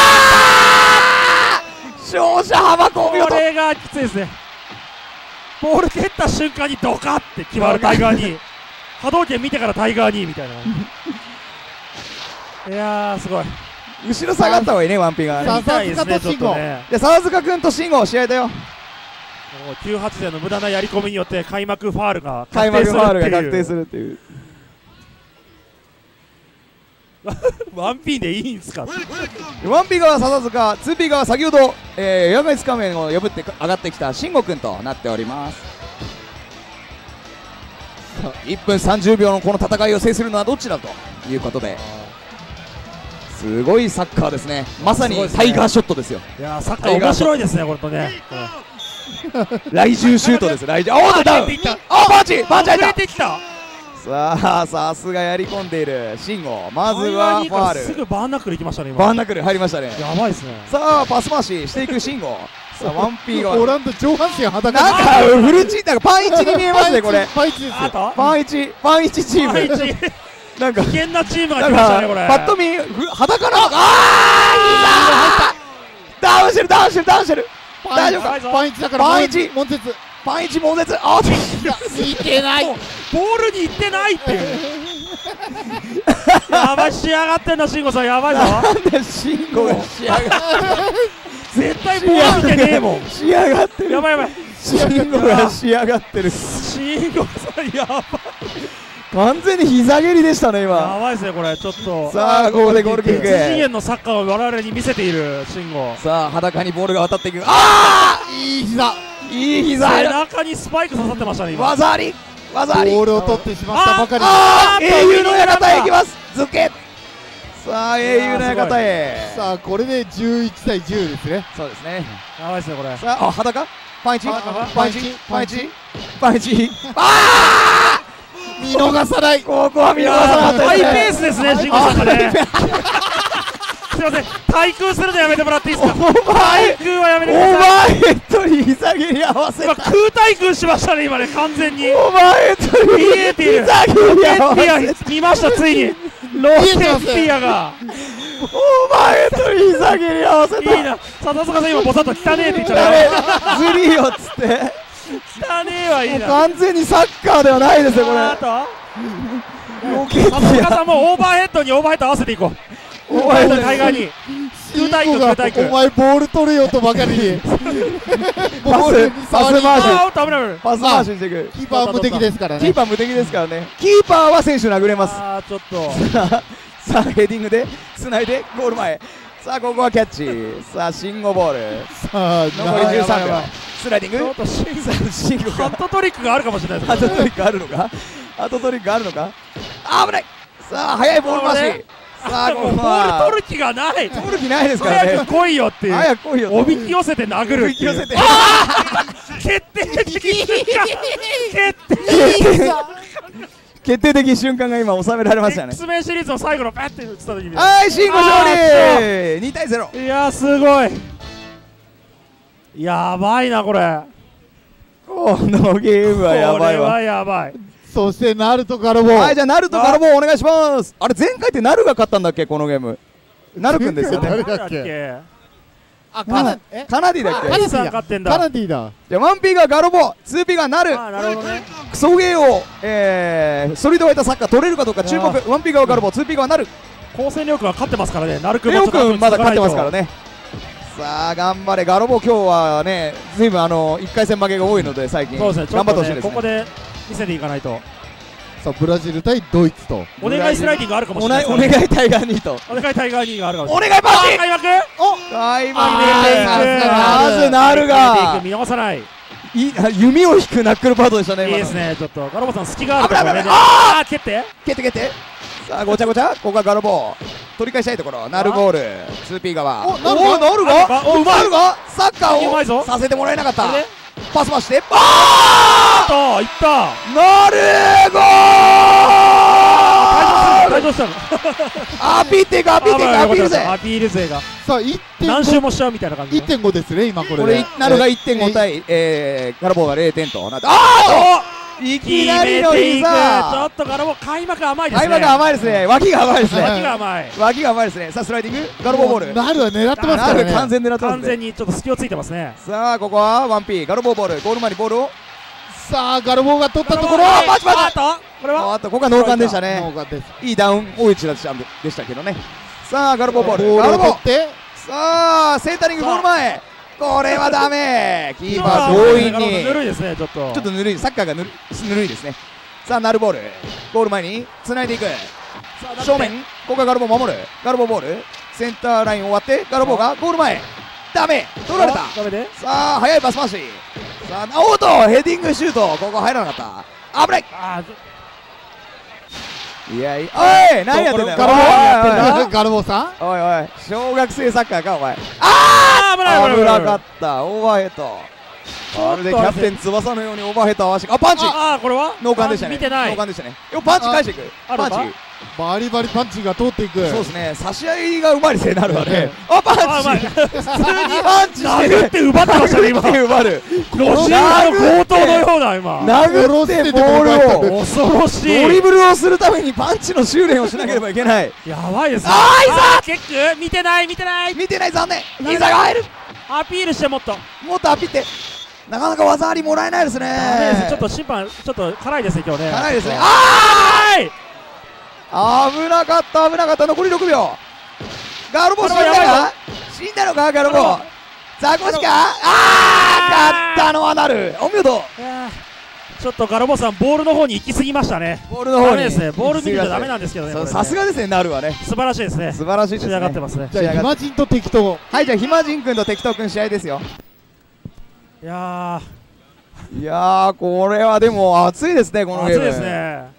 勝者幅こう見事。 これがきついですね。ボール蹴った瞬間にドカって決まるタイガー2。波動拳見てからタイガー2みたいな。いやーすごい。 後ろ下がった方がいいね、ワンピがね。 笹塚と慎吾。 で笹塚君と慎吾試合だよ。 98での無駄なやり込みによって開幕ファールが開幕ファールが確定するっていう。 ワンピでいいんすか。 ワンピが笹塚、2Pが先ほど野外つかめんを破って上がってきた慎吾君となっております。1分30秒のこの戦いを制するのはどっちだということで、すごいサッカーですね。まさにタイガーショットですよ。 いやーサッカー面白いですねこれとね。 来獣シュートです。来獣。おーっとダウン。あパンチパンチ入った。さあさすがやり込んでいる慎吾。まずはファール。 すぐバーンナックルいきましたね今。 バーンナックル入りましたね。 やばいですね。 さあパス回ししていく慎吾。さあワンピーがオランダ上半身裸。 なんかフルチなんかパン1に見えますねこれ。 パン1ですよ。 パン1チーム。なんか危険なチームが来ましたねこれ。 パッと見裸なのか。ああダウンしてるダウンしてる。大丈夫か。 パン1だからパン1 悶絶。 パン1悶絶。あいけない。 ボールに行ってないっていう。やばい仕上がってんな慎吾さんやばいぞ。 なんで慎吾が仕上がって絶対ボール見てねえもん。 仕上がってる。 やばいやばい。 慎吾が仕上がってる。 慎吾さんやばい。 完全に膝蹴りでしたね今。 やばいですねこれちょっと。 さあここでゴールキック。 異次元のサッカーを我々に見せている慎吾。 さあ裸にボールが渡っていく。ああいい膝。 いい膝。 背中にスパイク刺さってましたね今。 技あり技あり。 ボールを取ってしまったばかり。 ああ英雄の館へ行きます。ズケ。さあ英雄の館へ。 さあこれで11対10ですね。 そうですね。 やばいですねこれ。 さあ裸パンチパンチああ見逃さない。 ここは見逃さなかったハイですね。 ペースですね慎吾さんがね。すいません対空するのやめてもらっていいですか。対空はやめてくオーださい。 バーヘッドに膝蹴り合わせ今た。 空対空しましたね今ね完全に。 オーバーヘッドに見えている。 膝蹴り合わローテせッピア見ましたついに。ローテッピアがオーバーヘッドに膝蹴り合わせた。 いいな。笹塚さん今ボサッと汚ねえって言っちゃズリーよっつって。 った。汚ねえはいいな。 完全にサッカーではないですよこれ。 あとロケット笹塚さんもオーバーヘッドにオーバーヘッド合わせていこう。オーバーヘッドタイガーに空対空空対空。 お前ボール取れよとばかりにパス回しあー危ない危ない。 パス回ししていく。 キーパー無敵ですからね。 キーパー無敵ですからね。キーパーは選手殴れます。 あーちょっとさあヘディングでつないでゴール前。さあここはキャッチ。さあ慎吾ボール。 さあ残り13秒。スライディング。 ちょっと慎吾がハットトリックがあるかもしれないですハトトリックあるのか。ハトトリックあるのか。あ危ない。さあ速いボール回し。さあここボールは取る気がない。 取る気ないですからね。 早く来いよっていう。 早く来いよ。 おびき寄せて殴るっていう。 おびき寄せて。 決定的瞬間。決定決定的瞬間が今収められましたね。 X メンシリーズの最後のバッて打つた時に。 はい慎吾勝利2対0。 いやすごい。やばいなこれ。 このゲームはやばいわ。 これはやばい。 そしてナルトからもはいじゃあナルトからもお願いします。あれ前回ってナルが勝ったんだっけこのゲーム。ナルくんですよね。 誰だっけ。 誰だっけ。 あカナディだっけ。 カナディさん勝ってんだ。 カナディだ。 じゃあ 1P がガロボ 2P がナル。 あなるほどね。 クソゲーをストリートファイターサッカー取れるかどうか注目。1P がガロボ 2P がナル。 高専力は勝ってますからね。ナルクレオくんまだ勝ってますからね。 ね。さあ頑張れガロボ今日はねずいぶん1回戦負けが多いので最近そうですね。 頑張ってほしいですね。 ここで見せていかないと。 さあブラジル対ドイツと。 お願いスライディングあるかもしおれない。 願いタイガーニート。 お願いタイガー2があるかもしおれない。 願いパンチ。 開幕。 開幕あまずナルが見逃さない。 弓を引くナックルパートでしたね。 いいですね。ちょっとガロボさん隙があると危ないころね。 ああー蹴って。 蹴ってさあごちゃごちゃここがガロボ取り返したいところ。ナルゴール 2P 側。 おナルがナルがおうまいナルがサッカうまいぞーをさせてもらえなかったこれで。 パス回してあーっといった。 ナルゴールルどうしたの？ アピっていくアピっていくアピール勢。 アピール勢がさあ何周もしちゃうみたいな感じ。 1.5ですね今これで。 これなるが 1.5 対ガラボーが0点となって、あーいきなりのちょ膝。 っとガラボー開幕甘いですね。 開幕甘いですね。脇が甘いですね。 脇が甘い。 脇が甘いですね。さあスライディングガラボーボール。 なるは狙ってますかなるらね。 完全に狙ってますね。 完全にちょっと隙をついてますね。 さあここは 1P ガラボーボール、ゴール前にボールを、 さあガルボーが取ったところ、 マジマジあとこれはあとここがノーカンでしたね。 ノーガンです。 いいダウン大内でしたけどね。さあガルボーボール、 ボールをガルボー、 取ってさあセンタリングゴール前、これはダメ。キーパー強強引ぬるいにですねちょっと。 ちょっとぬるい、サッカーがぬるいですね。さあナルボール、ゴール前に繋いでいく、正面、ここがガルボー守る、ガルボーボール、センターライン終わってガルボーがゴール前、ダメ、取られた。 ダメで。 さあ速いパス回し、さあおっとヘディングシュート、ここ入らなかった、危ない。いやいや、おい何やってんだよ、 ガルボーガルボーさん、 おいおい小学生サッカーかお前。 あー危ない危なかった、オーバーヘッド、まるでキャプテン翼のようにオーバーヘッド合わせて、あパンチ、 あこれはノーカンでしたね、 見てない。 ノーカンでしたね。よパンチ返していく、パンチ、 バリバリパンチが通っていく。 そうですね、差し合いがうまいですね、なるわね。あパンチ、 あうまい普通にパンチしてる、 殴って奪ってましたね今。 奪る、 ロシアの強盗のような今。 殴ってボールを恐ろしい。 ドリブルをするためにパンチの修練をしなければいけない。 やばいですね。 あーキック見てない見てない。 見てない、残念、膝が入る、 アピールしてもっと。 もっとアピって、なかなか技ありもらえないですね。 ダメですちょっと審判ちょっと辛いですね今日ね。 辛いですね。 はい危なかった危なかった、残り6秒。ガルボ死んだか、死んだのかガルボ、ザコシか、勝ったのはなる、お見事。 ちょっとガルボさんボールの方に行き過ぎましたね。 ボールの方にダメですね。ボール見るとダメなんですけどね。これねさすがですね、なるはね、 素晴らしいですね。 素晴らしいですね。 仕上がってますね。 じゃあ暇人と適当。 はい、じゃあ暇人君と適当君試合ですよ。 いやいやーこれはでも熱いですね、このゲーム。 熱いですね。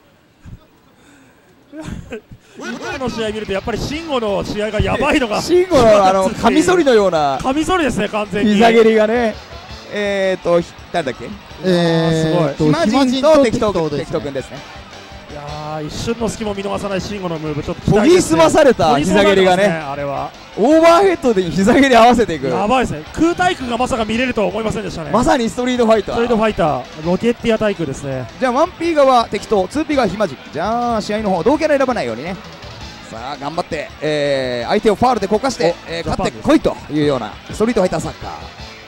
今の試合見るとやっぱり慎吾の試合がやばいのがシンゴのカミソリのようなカミソリですね完全に。 膝蹴りがね、誰だっけ、暇人と適当君ですね。 いやー一瞬の隙も見逃さない慎吾のムーブ、ちょっと研ぎ澄まされた膝蹴りがね、 あれはオーバーヘッドで膝蹴り合わせていく、 やばいですね。空対空がまさか見れるとは思いませんでしたね。 まさにストリートファイタストリートー。 ファイターロケッティア対空ですね。 じゃあ 1P 側適当、 2P 側暇人。じゃあ試合の方同キャラ選ばないようにね。さあ頑張って、相手をファウルでこかして、勝ってこいというようなストリートファイターサッカー。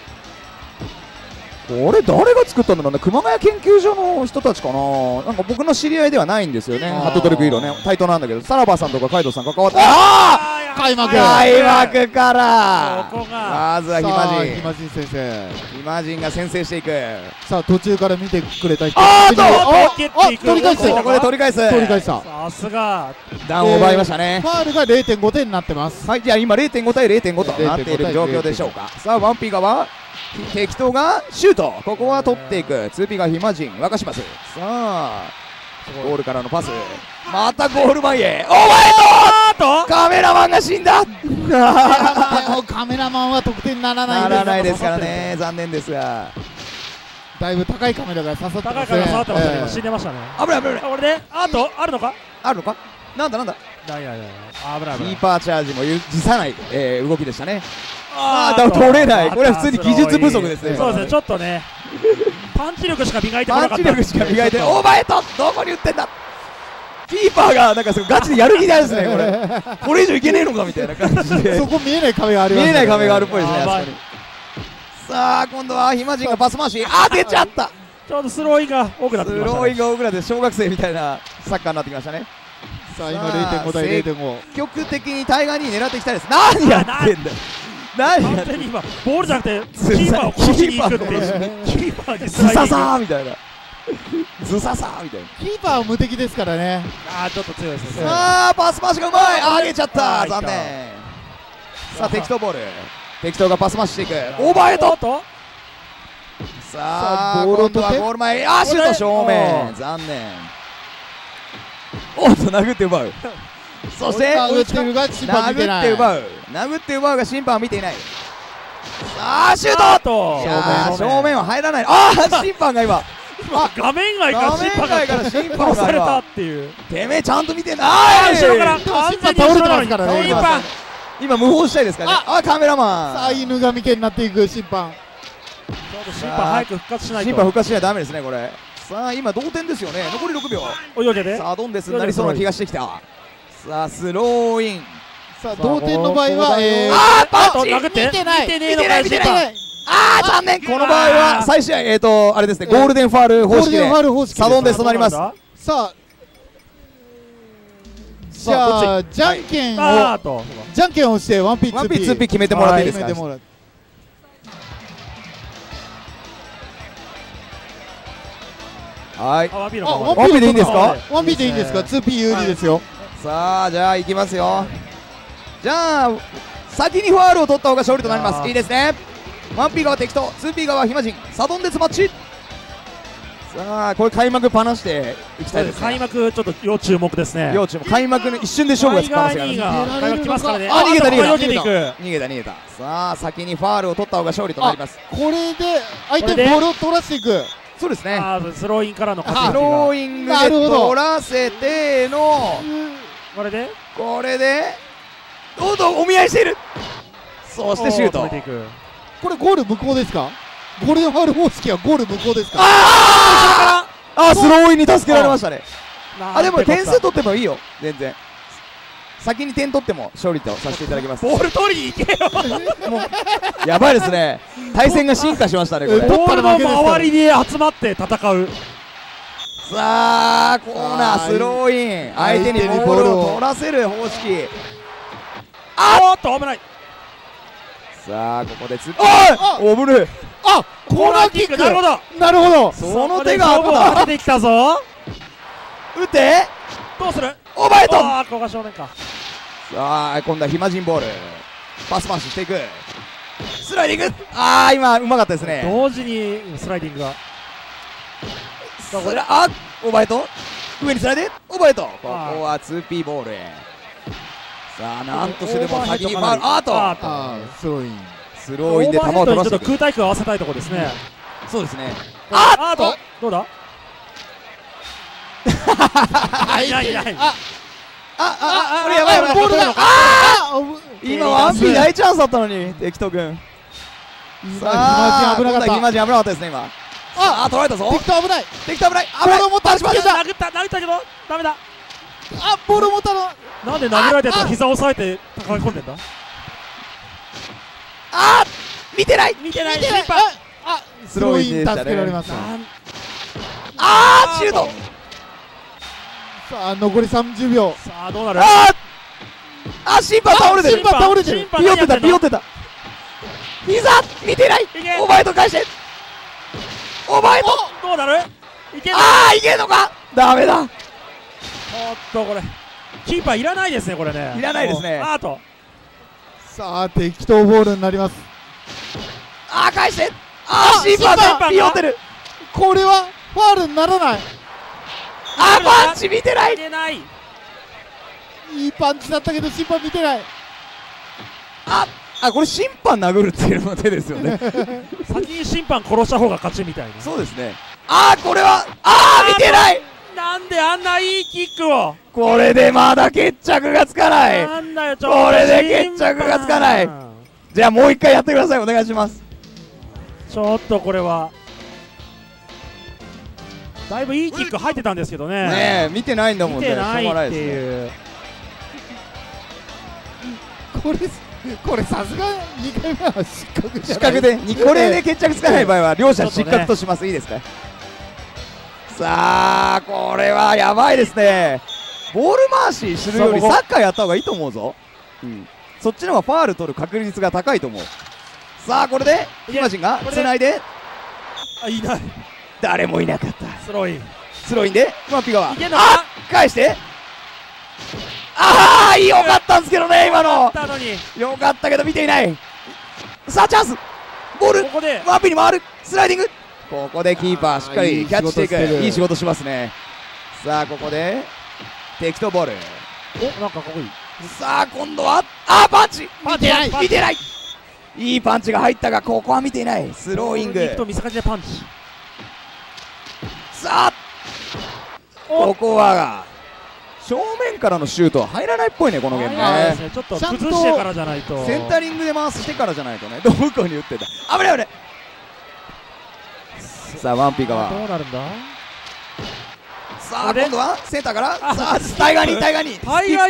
これ誰が作ったんだろうね、熊谷研究所の人たちかな。なんか僕の知り合いではないんですよね、ハットトリックヒーローね、対等なんだけど、さらばさんとかカイドウさん関わって、 開幕開幕からここがまずはさあ暇暇人先生。 人、暇人が先制していく。 さあ途中から見てくれた人。 あーっと取り返す。 ここで取り返す、 取り返した。 さすがダウンを奪いましたね。 ファールが 0.5 点になってます。 はい、じゃあ今 0.5 対 0.5 となっている状況でしょうか。さあ 1P 側適当がシュート、ここは取っていく。 2P が暇人沸かします。さあゴールからのパス、またゴール前へ、お前とカメラマンが死んだカメラマンは得点にならないなです。 らないですからね、残念ですが。 だいぶ高いカメラが刺さってますね。 高いから触ってましたね。今死んでましたね。 危ない危ない危ない、 これであとあるのか。 あるのか、なんだなんだ、 ない危ない危ない。 キーパーチャージも辞さない、動きでしたね。 あだ取れない、これは普通に技術不足ですね。 そうですね、ちょっとねパンチ力しか磨いてこなかった。 パンチ力しか磨いて、お前とどこに打ってんだ、キーパーがなんかすごいガチでやる気ないですね、これ以上いけねえのかみたいな感じでそこ見えない壁がありますね。 見えない壁があるっぽいですね、 やばいあそこに。さあ今度は暇人がパス回し、出ちゃった、 ちょうどスローインが多くなってきましたね。 スローインが大倉で小学生みたいなサッカーになってきましたね。 さあ今 0.5 対 0.5。 積極的に対岸に狙っていきたいです。何やってんだよ、何やってんだよ、 完全に今ボールじゃなくてキーパーを殺しに行くっていう、キーパーにズササーみたいな、ズササーみたいな。 キーパーは無敵ですからね。 ちょっと強いですね。 さあパス回しがうまい、上げちゃったあー残念。さあ適当ボール、適当がパス回ししていく、オーバーヘッド、 とさあさあボールを今度は取ってゴール前、シュート正面、残念。おっと殴って奪う、そして打ってるが審判見てない。 殴って奪うが審判は見ていない。さあシュート、いやー正面は入らない。審判が今今画面外から審判画面外から審判が殺されたっていう。 てめえちゃんと見てんな。 後ろからでも完全に審判倒れてますからね審判今無法したいですからね。カメラマン。 さあ犬神家になっていく審判。 ちょっと審判早く復活しないと。 審判復活しないとダメですねこれ。さあ今同点ですよね。残り6秒。 泳げで。 さあドンデスになりそうな気がしてきた。さあスローイン。 さあ同点の場合はパンチ殴って見てない見てねえのかよ見てない審判。 残念。この場合は再試合あれですねゴールデンファール方式でゴールデンファール方式サドンデスとなります。 さあじゃあじゃんけんをじゃんけんをしてワンピーワンピー 2P 決めてもらっていいですか。 決めてもらう。 はい。 ワンピーのあ方ワンピーでいいんですか。 ワンピーでいいんですか。 2P 有利ですよ。 さあじゃあいきますよ。じゃあ先にファールを取った方が勝利となります。いいですね。ワンピー側敵と 2P 側暇人サドンデスマッチ。さあこれ開幕パナしていきたいですね。 開幕ちょっと要注目ですね。 両チーム開幕の一瞬で勝負がつく可能性があります。 開幕来ますからね。 あ逃げた逃げた避けていく。 逃げた。さあ先にファールを取った方が勝利となります。 これで相手ボールを取らせていく。 そうですね。 スローインからの勝ちスローイングで取らせてのこれでどんどんお見合いしている。そしてシュート。 これゴール無効ですか。ゴールデンファウル方式はゴール無効ですか。 スローインに助けられましたね。でも点数取ってもいいよ全然。先に点取っても勝利とさせていただきます。 ボール取りに行けよ。 もうやばいですね。対戦が進化しましたねこれ。 ボールの周りに集まって戦う。 さあコーナースローイン相手にボールを取らせる方式。 おっと危ない。 さあここでおぶる。 コーナーキック。 なるほどなるほど。 その手があった。 出てきたぞ。 打ってどうする。 オーバーヘッド。 ここが正面か。 さあ今度は暇人ボールパスしていく。スライディング。今うまかったですね。 同時にスライディングがオーバーヘッド上にスライディングオーバーヘッド。ここは 2P ボールへ。さあなんとしてでも先にファウル。スローインで球を取らせていく。 空対空合わせたいところですね。 そうですね。 どうだ。いない。 これやばいボールが。今ワンピー大チャンスだったのに敵と軍。さあ危なかった。 暇人危なかったですね今。取られたぞ。 敵と危ない。 ボールを持った。 殴ったけどダメだ。 ボールを持ったの。 なんで殴られてると膝を押さえて抱え込んでんだ。 見てないスローイン助けられました。 シュート。 さあ残り30秒。 さあどうなる。 審判倒れてる。ピヨってた。膝見てない。オーバーヘッド返して。オーバーヘッドどうなる。いけんのか。ダメだ。 おっとこれキーパーいらないですねこれね。 いらないですね。 さあ適当ボールになります。 返して。審判ピヨってる。 これはファールにならない。 パンチ見てない。 いいパンチだったけど審判見てない。 これ審判殴るっていうのも手ですよね。 先に審判殺した方が勝ちみたいな。 そうですね。これは見てない。 なんであんないいキックを。 これでまだ決着がつかない。 なんだよこれで決着がつかない。じゃあもう一回やってください。お願いします。 ちょっとこれはだいぶいいキック入ってたんですけどね。 ねえ見てないんだもんね。 見てないっていう。 これさすが2回目は失格じゃない。 失格でこれで決着つかない場合は両者失格とします。いいですか。さあこれはやばいですね。ボール回しするよりサッカーやった方がいいと思うぞ。そっちの方がファール取る確率が高いと思う。さあこれで暇人がつないでいない。 誰もいなかった。 スローインでワンピ側返して。よかったんですけどね今の。よかったけど見ていない。さあチャンス。ボールワンピに回る。スライディング。ここでキーパーしっかりキャッチしていく。いい仕事しますね。さあここで敵とボール。 なんかかっこいい。 さあ今度はパンチ見てない。いいパンチが入ったがここは見ていない。スローイング。 肉と見せかけでパンチ。 さあここは正面からのシュートは入らないっぽいね、このゲームね。 早いですね。ちょっと崩してからじゃないと。 センタリングで回してからじゃないとね。どこに打ってた。危ない危ない。さあワンピー側。 どうなるんだ。 さあ今度はセンターからさあタイガーにタイガーにタイガ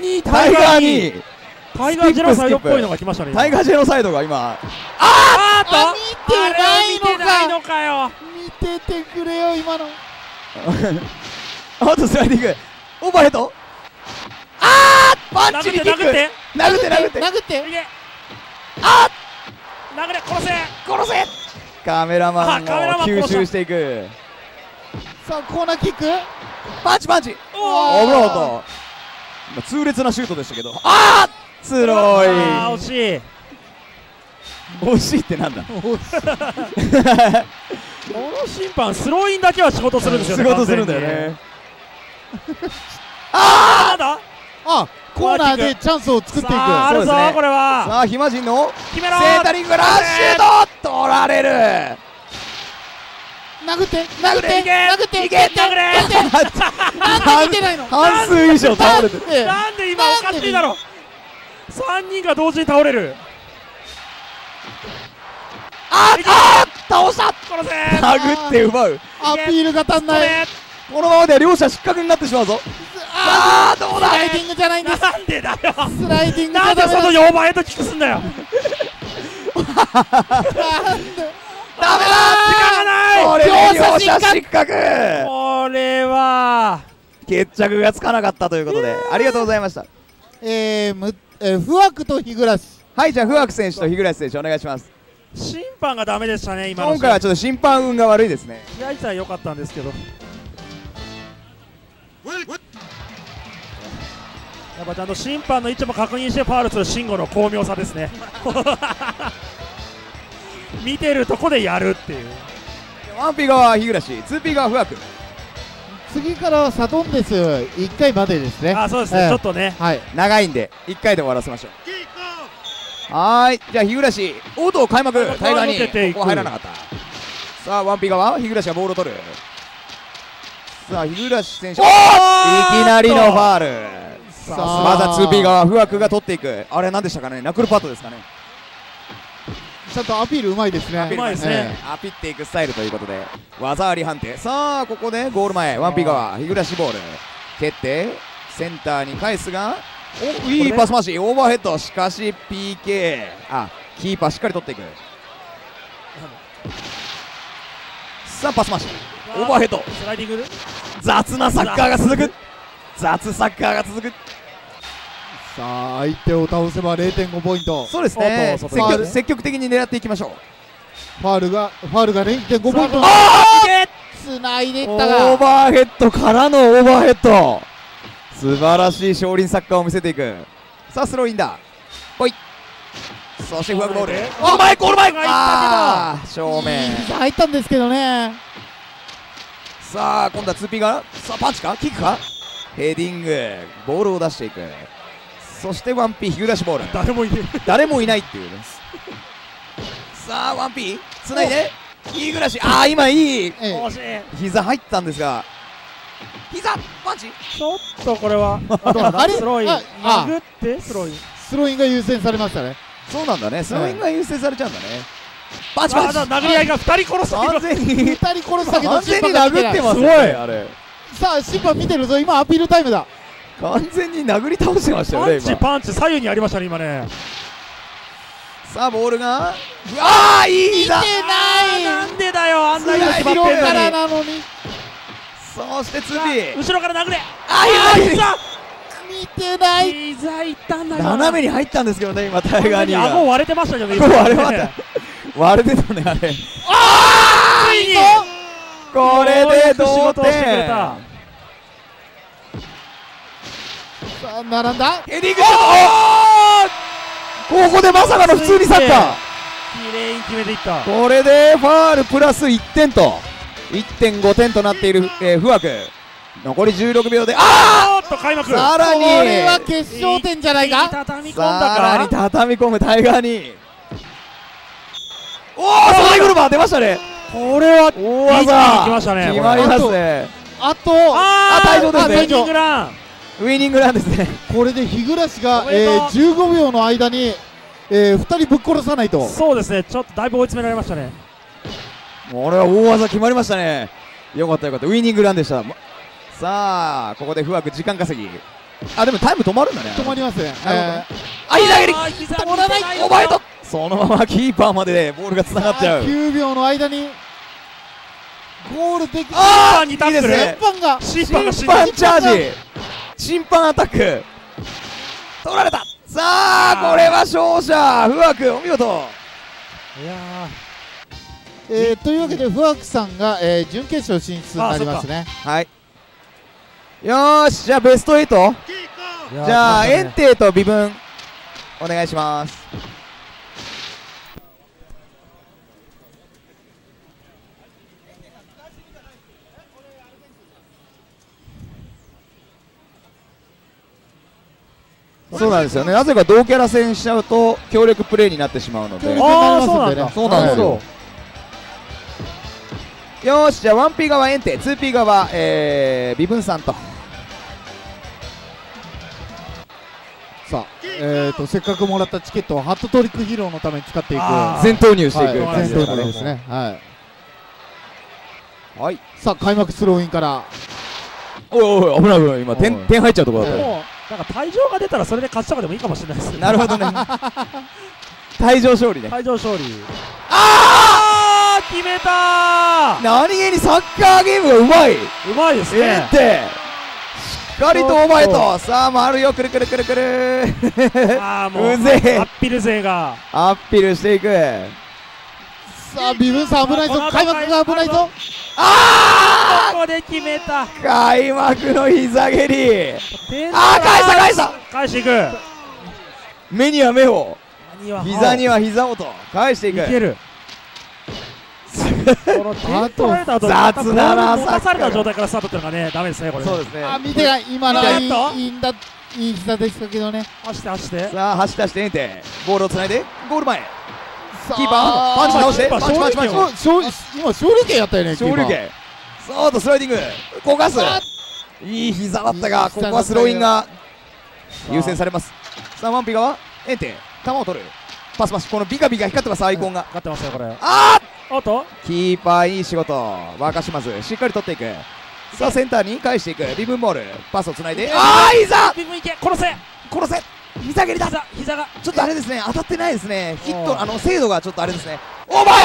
ージェノサイドっぽいのが来ましたね。 タイガージェノサイドが今あーっと見てないのかのかよ。 見ててくれよ今の。 あとスライディングオーバーヘッド。あーパンチにキック。 殴って殴っていけ。 あ殴れ殺せ。 殺せ。カメラマンを吸収していく。 さあコーナーキック。 パンチお危なかった。痛烈なシュートでしたけど、あーつろい。 惜しい。 惜しいってなんだ。 この審判スローインだけは仕事するんですよね。 仕事するんだよね。 なんだ。 あコーナーでチャンスを作っていく。 さああるぞそうですねこれは。 さあ暇人の決めろ。 センタリングからシュート取られる。 殴って殴っていけ殴っていけ殴れ。 なんで見てないの。 半数以上倒れてる。 なんで今おかしいだろ。3人が同時に倒れる。 倒した。 殺せ。 殴って奪う。 アピールが足んない。 このままでは両者失格になってしまうぞ。あーどうだ。 スライディングじゃないんです。 なんでだよ。 スライディングなんでその4番ヘッドキックすんだよ。 ダメだ。 時間がない。 これで両者失格。 これは決着がつかなかったということでありがとうございました。 不惑と日暮らし。 はい、じゃあ不惑選手と日暮選手お願いします。 審判がダメでしたね今の。 今回はちょっと審判運が悪いですね。 試合自体良かったんですけど、やっぱちゃんと審判の位置も確認してファウルする慎吾の巧妙さですね。見てるとこでやるっていう。 1P 側日暮 2P 側不惑。 次からはサトンです。1回までですね。 あ、そうですね、ちょっとね。 はい。 長いんで1回で終わらせましょう。はーい、じゃあ日暮おっと開幕タイガーにここ入らなかった。さあ 1P 側日暮がボールを取る。さあ日暮選手いきなりのファール。さあまだ 2P 側不惑が取っていく。あれ何でしたかね、ナクルパッドですかね。 ちゃんとアピールうまいですね。 うまいですね。 アピっていくスタイルということで技あり判定。さあここでゴール前 1P 側日暮ボール蹴ってセンターに返すが、おいいパス回しオーバーヘッド。しかし PK。 キーパーしっかり取っていく。さあパス回しオーバーヘッド。 スライディング。 雑なサッカーが続く。雑サッカーが続く。 さあ相手を倒せば 0.5 ポイント。 そうですね、 おっと積極的に狙っていきましょう。 ファウルが 0.5 ポイント。つないでいったがオーバーヘッドからのオーバーヘッド。素晴らしい少林サッカーを見せていく。さあスローインだ。ほい。そしてフワグボール。ゴール前ゴール前。正面入ったんですけどね。 さあ今度は 2P がさあパンチかキックかヘディングボールを出していく。そして 1P 日暮ボール。誰もいないっていうね。さあ 1P つないで日暮。今いい惜しい。 膝入ったんですが、膝パンチ。 ちょっとこれはあれスローイン殴ってスローイン。 スローインが優先されましたね。 そうなんだね、スローインが優先されちゃうんだね。パンチパンチ。 殴り合いが2人殺したけど完全に 2人殺したけど完全に審判が見てない。 殴ってますすごいあれ。 さあ審判見てるぞ。今アピールタイムだ。 完全に殴り倒してましたよね今。 パンチ左右にありましたね今ね。 さあボールがいい膝。 見てない。 なんでだよ、あんなに決まって後ろからるのに。 なのに。 そして 2P 後ろから殴れ。 膝見てない。 膝いったんだよ。 斜めに入ったんですけどね今タイガーには。 顎割れてましたけどね。 顎割れてたねあれ。 ついにこれで同仕事をしてくれ点。 た。 さあ並んだ。 ヘディングシュート。ここでまさかの普通にサッカー。 綺麗に決めていった。 これでファールプラス1点と 1.5 点となっている不惑。残り16秒でおっと開幕。 さらにこれは決勝点じゃないか。 畳み込んださらにか。 畳み込むタイガーに。おお、ソダイゴルバー出ましたね。 これは大一気に来ましたね。 決まりますね。 あと退場ですね。 ウイニングラン。 ウイニングランですね。 これで日暮が、 おめでとう 15秒の間に、2人ぶっ殺さないと。 そうですね、ちょっとだいぶ追い詰められましたね。 これは大技決まりましたね。よかったよかった。ウイニングランでした。さあここで不惑時間稼ぎ。あでもタイム止まるんだね。 止まりますね。 膝蹴り止止まらない。お前とそのままキーパーまでボールがつながっちゃう。 9秒の間にゴールできあにタックル。 審判が審審判チャージ。審判アタック取られた。さあこれは勝者不惑お見事。 いやというわけで不惑さんが、準決勝進出になりますね。 はい。よーしじゃあベスト8。じゃあエンテイと微分お願いします。そうなんですよね。なぜか同キャラ戦しちゃうと協力プレイになってしまうので。 ああそうなんだ。 そうなんですよ。よーしじゃあ 1P 側エンテ 2P 側微分さんと。 さあ、せっかくもらったチケットをハットトリック披露のために使っていく。 全投入していく全感じですかね。 投入ですね。 はい。 さあ開幕スローインからおいおい危ない危ない今点入っちゃうところだった。 もうなんか退場が出たらそれで勝ちとかでもいいかもしれないですね。 なるほどね。退場勝利ね。 退場勝利。 あ決めたー何気にサッカーゲームがうまい。 うまいですね。 ってしっかりとお前とさあ回るよくるくるくるくる。 ああもううぜえアッピル勢がアッピルしていく。 さあ微分さん危ないぞ。開幕が危ないぞ。 ここで決めた。 開幕の膝蹴り。 返していく。 目には目を膝にはは膝をと返していく。 いける。この点取られた後雑だな持たされた状態からスタートっていうのがねダメですねこれ。 そうですね。 見て今のいいい膝でしたけどね。 走ってさあ走ってエンテボールをつないでゴール前キキーパーパンチ倒してパンチパンチパンチ今勝利権やったよね。 勝利権。そうとスライディング焦がす。いい膝だったがここはスローインが優先されます。さあワンピ側エンテ球を取るパスパス。このビカビカ光ってますアイコンが。 勝ってますよこれ。 あおっとキーパーいい仕事若島津しっかり取っていく。さあセンターに返していくリブンボールパスをつないで膝ビブいけ殺せ膝蹴りだ。 膝がちょっとあれですね当たってないですね。ヒット精度がちょっとあれですね。お前と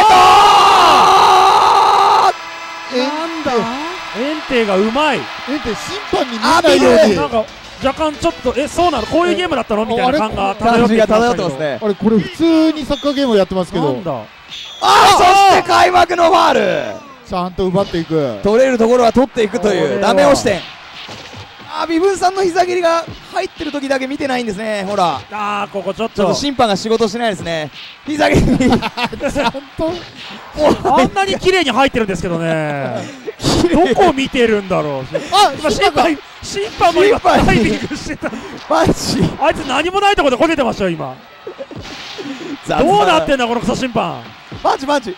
なんだエンテがうまい。 エンテ審判に見えないようになんか若干ちょっとそうなのこういうゲームだったのみたいな感が感じが漂ってまますね。 あれこれ普通にサッカーゲームをやってますけど。 なんだそして開幕のファール。 ちゃんと奪っていく。 取れるところは取っていくというこれはダメ押し点。微分さんの膝蹴りが入ってる時だけ見てないんですね。ほらここちょっちょっとと審判が仕事してないですね。膝蹴りちゃんとあんなに綺麗に入ってるんですけどね。どこ見てるんだろう。今審判も今ダイビングしてた。 マジあいつ何もないところでこけてましたよ今。どうなってんだこのクソ審判。 パンチパンチ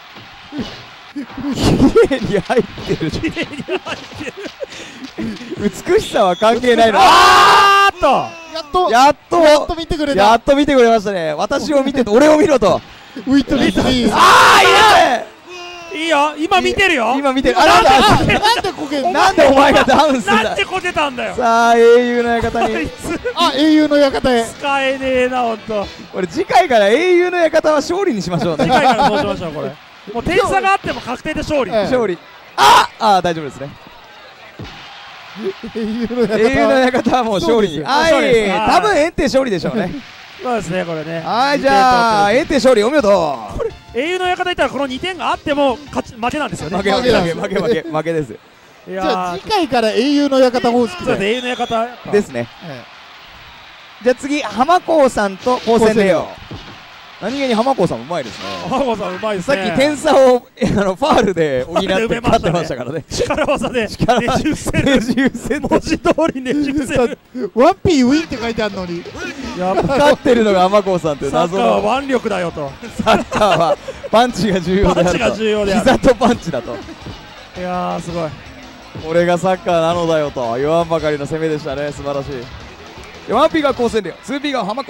綺麗に入ってる。 綺麗に入ってる。 美しさは関係ないの。 やっと見てくれた。 やっと見てくれましたね。私を見てと俺を見ろと。 ウィットリーズにいいよ今見てるよ。 今見てる。 なんでこけんの。 なんでお前がダウンするんだ。 なんでこけたんだよ。 さあ英雄の館に。 英雄の館へ。 使えねえなほんと。 これ次回から英雄の館は勝利にしましょうね。 次回からそうしましょうこれ。もう点差があっても確定で勝利。 勝利。大丈夫ですね。 英雄の館はもう勝利に。多分エンテ勝利でしょうね。 そうですねこれね。 はいじゃあエンテ勝利お見事。 英雄の館いったらこの2点があっても負けなんですよね。 負けです。 じゃあ次回から英雄の館方式で。英雄の館ですね。じゃあ次浜高さんと高専レオ。 何気に浜子さんうまいですね。 浜子さんうまいですね。 さっき点差をファールで補って勝ってましたからね。 力技でねじ伏せる。 ねじ伏せ文字通りねじ伏せる。 ワンピーウィンって書いてあるのに。 やっぱ勝ってるのが浜子さんっていうサッカ謎の。 ーは腕力だよと。 サッカーはパンチが重要であると。 パンチが重要である。 膝とパンチだと。 いやーすごい。 これがサッカーなのだよと言わんばかりの攻めでしたね。素晴らしい。1P が高専量、2P が浜子。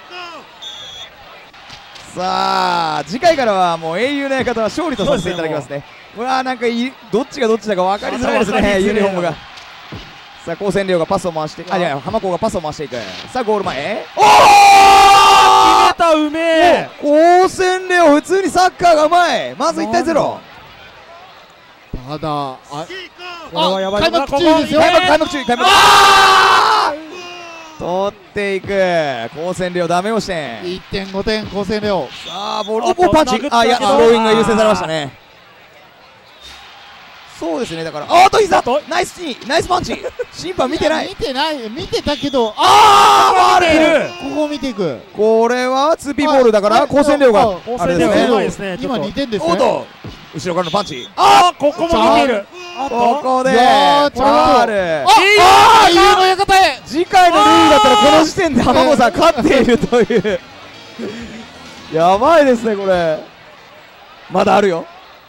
さあ次回からはもう英雄の館は勝利とさせていただきますね。これはなんかどっちがどっちだか分かりづらいですね、ユニフォームが。さあ高専量がパスを回していや浜子がパスを回していく。さあゴール前、おお決めた、うめえ。 高専量普通にサッカーがうまい。まず1対0。 ただこれはやばい。 開幕中ですよ。 開幕中取っていく高専量ダメ押し点。 1.5 点高専量。 さあボール、おパンチ、あいやスローインが優先されましたね。そうですね、だからあと膝ナイスパンチ。審判見てない。 見てたけど、 あ見ている。 ここ見ていく。 これは 2P ボールだから高専量が高専量うまいですね。 今2点ですね。 おっと後ろからのパンチ。 ここも見ている。 ここでフいやーァール。 英雄の館へ。 次回のルールだったらこの時点で浜子さん勝っているというやばいですねこれ。まだあるよ。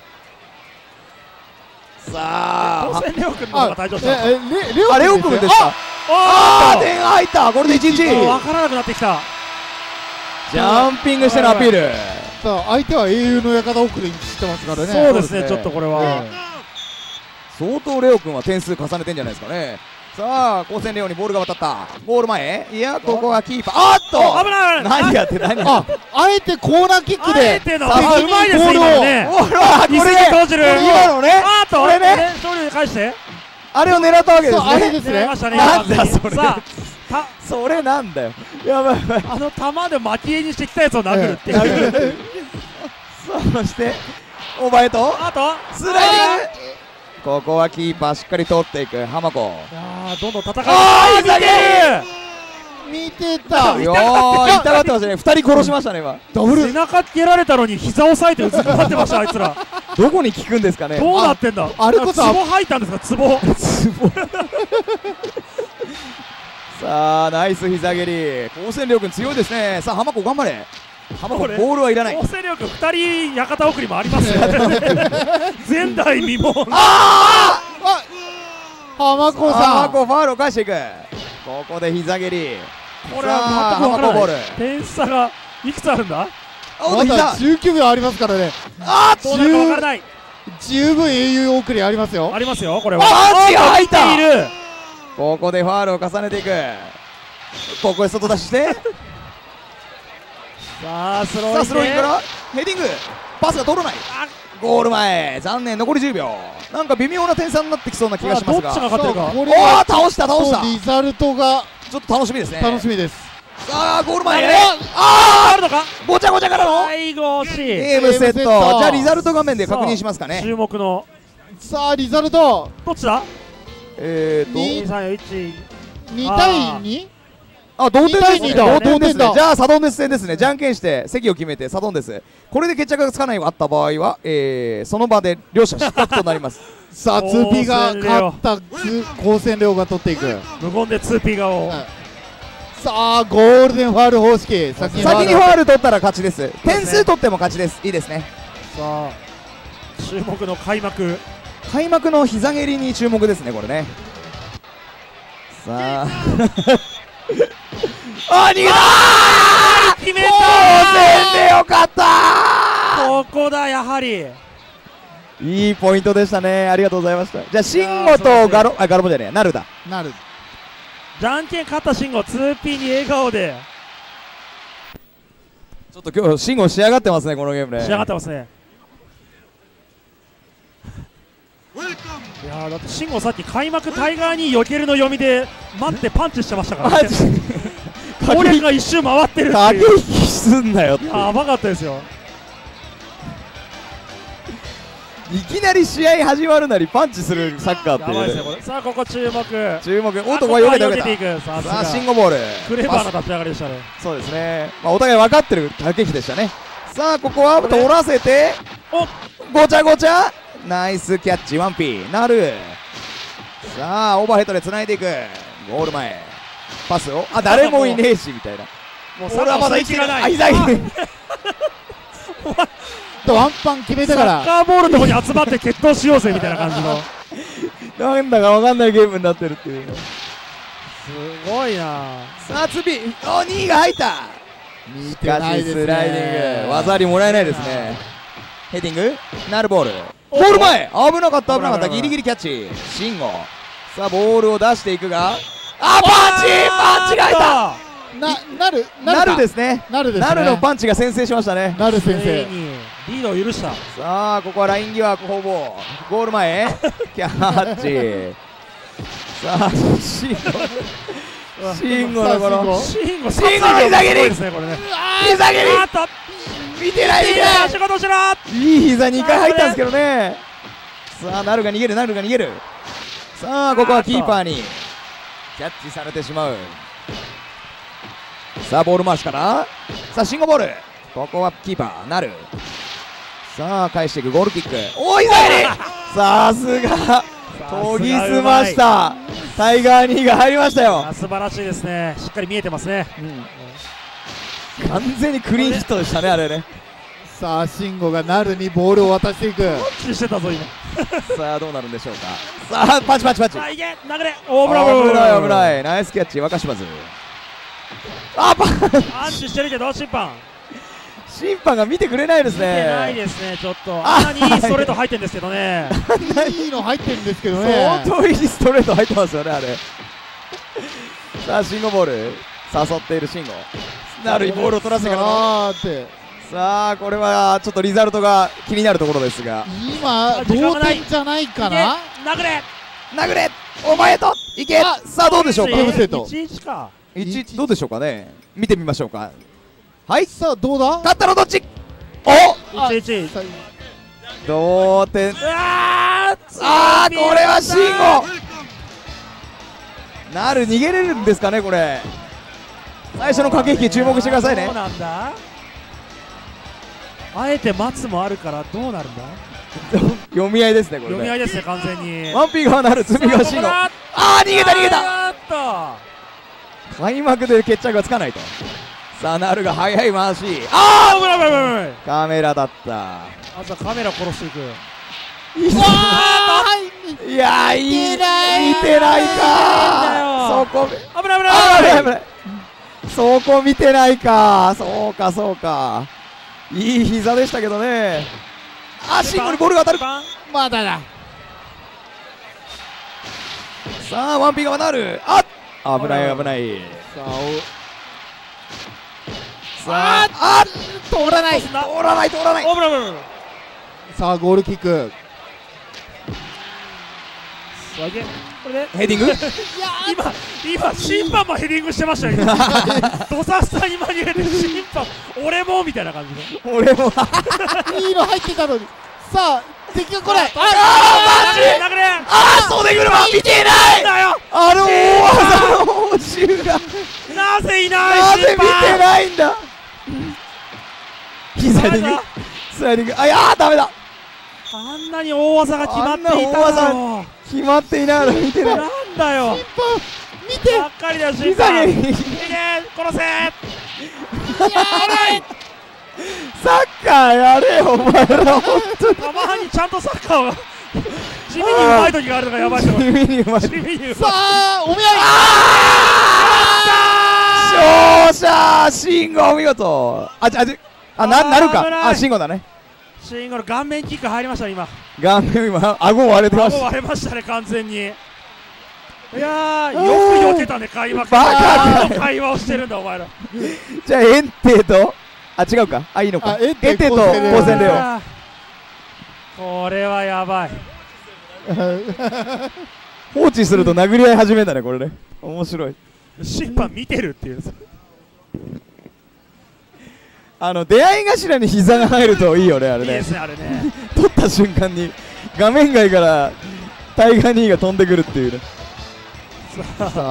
さあ高専レオ君の方が退場した。 レオ君ですか。点入った。これで1-1。 分からなくなってきた。 ジャンピングしてのアピール。 さあ相手は英雄の館遅れにしてますからね。 そうですね、ちょっとこれは相当レオ君は点数重ねてんじゃないですかね。さあ高専レオにボールが渡った。ゴール前、いやここはキーパー、あっと危ない。 何やって何やって、 あえてコーナーキックであえてのうまいですね今のね。 ほらこれ石井投手今のね、これね勝利で返してあれを狙ったわけですあれね。 ですね。 なんだそれ。 さあそれなんだよ。やばいやばい。 あの球で巻き絵にしてきたやつを殴るっていう。 そしてオーバーヘッドあとスライディング。ここはキーパーしっかり通っていく浜子。 どんどん戦い。 見てた。 痛がってましたね。2人殺しましたね今。 ダブル。 背中蹴られたのに膝押さえてうずくまってましたあいつら。 どこに効くんですかね。 どうなってんだ。 あれこそツボ吐いたんですか、ツボ。 さあナイス膝蹴り。高専量君強いですね。さあ浜子頑張れ。浜子ボールはいらない。 高専量君2人館送りもありますよ。前代未聞。 浜子さん。 浜子ファウルを返していく。ここで膝蹴り。 これは全く分からボールない。点差がいくつあるんだ。 まだ19秒ありますからね。 どうなるか分からない。 十分英雄送りありますよ。 ありますよこれは。 パンチが入った。 いる。 ここでファウルを重ねていく。ここで外出ししてさあスロさあスローインーインからヘディング。パスが通らない。ゴール前残念。残り10秒。なんか微妙な点差になってきそうな気がしますが。 どっちが勝ってるか。 これおお倒したリザルトがちょっと楽しみですね。 楽しみです。 さあゴール前あるのか。 ごちゃごちゃからの最後惜しい。 ゲームセット。じゃあリザルト画面で確認しますかね。 注目のさあリザルトどっちだ。 2 2-3-1。 対 2。 あ同点ですね。 2対2だ同点ですね。 同点だじゃあサドンデス戦ですね。じゃんけんして席を決めてサドンデス。これで決着がつかないあった場合はその場で両者失格となります。 さあ 2P が勝った高専量が取っていく。 無言で 2P 側を。 さあゴールデンファウル方式。先にファウル取ったら勝ちです。点数取っても勝ちです。いいですね。 さあ注目の開幕の膝蹴りに注目ですねこれね。さああ逃げたー。 決めた高専でよかったー。ここだやはり。 いいポイントでしたね。ありがとうございました。じゃあ慎吾とガロボじゃねえなるだ。 なる。 じゃんけん勝った慎吾 2P に笑顔で。 ちょっと今日慎吾仕上がってますねこのゲームね。 仕上がってますね。いやーだって慎吾さっき開幕タイガーに避けるの読みで待ってパンチしてましたからね。攻略が一周回ってるって駆いう。 け引きすんなよって。 やばかったですよ。 いきなり試合始まるなりパンチするサッカーってやばいですねいうこれ。さあここ注目。 注目。おっと、 ここはこれよけたよけ避けていた。 く。ささあ、 すがシンゴボール。 クレバーな立ち上がりでしたね。 そうですね。まあ、お互い分かってる駆け引きでしたね。さあ、ここは取らせて、 おごちゃごちゃ。ナイスキャッチ、ワンピー。なる。さあ、オーバーヘッドで繋いでいく。ゴール前。パスを。あ、誰もいねえし、みたいな。 もう俺はまだ生きてる。 ない。 あ、膝に。 ワンパン決めてからサッカーボールのとこに集まって決闘しようぜみたいな感じの。 なんだか分かんないゲームになってるっていう。 すごいな。 さあ、次。お、2位が入った。 見してかし、スライディング。技ありもらえないですね。ヘディング。なるボール。ゴール前。危なかった、危なかった。ギリギリキャッチ。シンゴ。さあ、ボールを出していくが。あ、パンチが入ったなるですね。 なるですね。 なるのパンチが先制しましたね。 なる先生にリードを許した。 さあ、ここはライン際攻防。ゴール前。キャッチ。さあ、シンゴのこの。 シンゴ膝蹴りですねこれね。 膝蹴り。見てない。 仕事しろ。 いい膝2回入ったんですけどね。さあ、なるが逃げる、なるが逃げる。さあ、ここはキーパーにキャッチされてしまう。さあ、ボール回しからさあ、シンゴボール。ここはキーパーなる。さあ、返していくゴールキック。おい、膝蹴り。さすが研ぎ澄ましたタイガー2が入りましたよ。 素晴らしいですね。しっかり見えてますね。 完全にクリーンヒットでしたね、あれね。 さあ、慎吾がなるにボールを渡していく。 パンチしてたぞ今。 さあ、どうなるんでしょうか。さあ、パンチ。 さあ、いけ、流れ。おー、ブラボー。 危ない危ない。ナイスキャッチ、若島津。あ、パンチしてるけど審判が見てくれないですね。 見てないですね。ちょっとあんなにいいストレート入ってるんですけどね。 いいの入ってるんですけどね。 相当いいストレート入ってますよね、あれ。さあ、シンゴボール誘っているシンゴ。なるにボールを取らせてからの。さあ、これはちょっとリザルトが気になるところですが、 今同点じゃないかな。 殴れお前といけ。さあ、どうでしょうか。 1-1か。 1どうでしょうかね。見てみましょうか。はい、 さあどうだ。 勝ったのどっち。お 1-1。 同点。 ああ、これはシンゴ。なる逃げれるんですかね、これ。最初の駆け引き注目してくださいね。 どうなんだ。あえて待つもあるからどうなるんだ。 読み合いですね、これ。 読み合いですね、完全に。 ワンピーがなる、積みがシンゴ。ああ、逃げた。開幕で決着がつかないと。さあ、なるが速い回し。ああ、 危ない。 カメラだった。 まずはカメラ殺していく。 いやー、見てないか。そこ危ない。 そこ見てないか。そうか。いい膝でしたけどね。あ、シンゴにボールが当たる。 まだだ。 さあ、ワンピーがなる。あ、危ない。さあ、通らない。 さあ、ゴールキック。 ヘディング。 今審判もヘディングしてましたよ。ドサスタに紛れて審判俺もみたいな感じで。 俺もいいの入ってたのに。さあ、敵が来ない。 袖車見てない。あの大技の報酬がなぜいない。 なぜ見てないんだ。スライディング。あ、いやー、ダメだ。 あんなに大技が決まっていたの。 決まっていないの見てない。 なんだよ。 見て。 ばっかりだよ審判。いけ、殺せ。 サッカーやれよ、お前ら。本当にたまにちゃんとサッカーを地味にうまい時があるのがやばいと思う。 地味にうまい。 さあ、お見合い。勝者シンゴ、お見事。なるか。シンゴだね。 シンゴの顔面キック入りました今。 顔面今顎割れてました。 顎割れましたね完全に。いやー、よく避けたね開幕。 バカ何の会話をしてるんだお前ら。 じゃあエンテと違うか。いいのか。エンテと高専レオ。 これはやばい。 放置すると殴り合い始めたね、これね。面白い。 審判見てるっていう。 出会い頭に膝が入るといいよね、あれね。 いいですね、あれね。 取っった瞬間に画面外からタイガー2が飛んでくるっていうね。 さ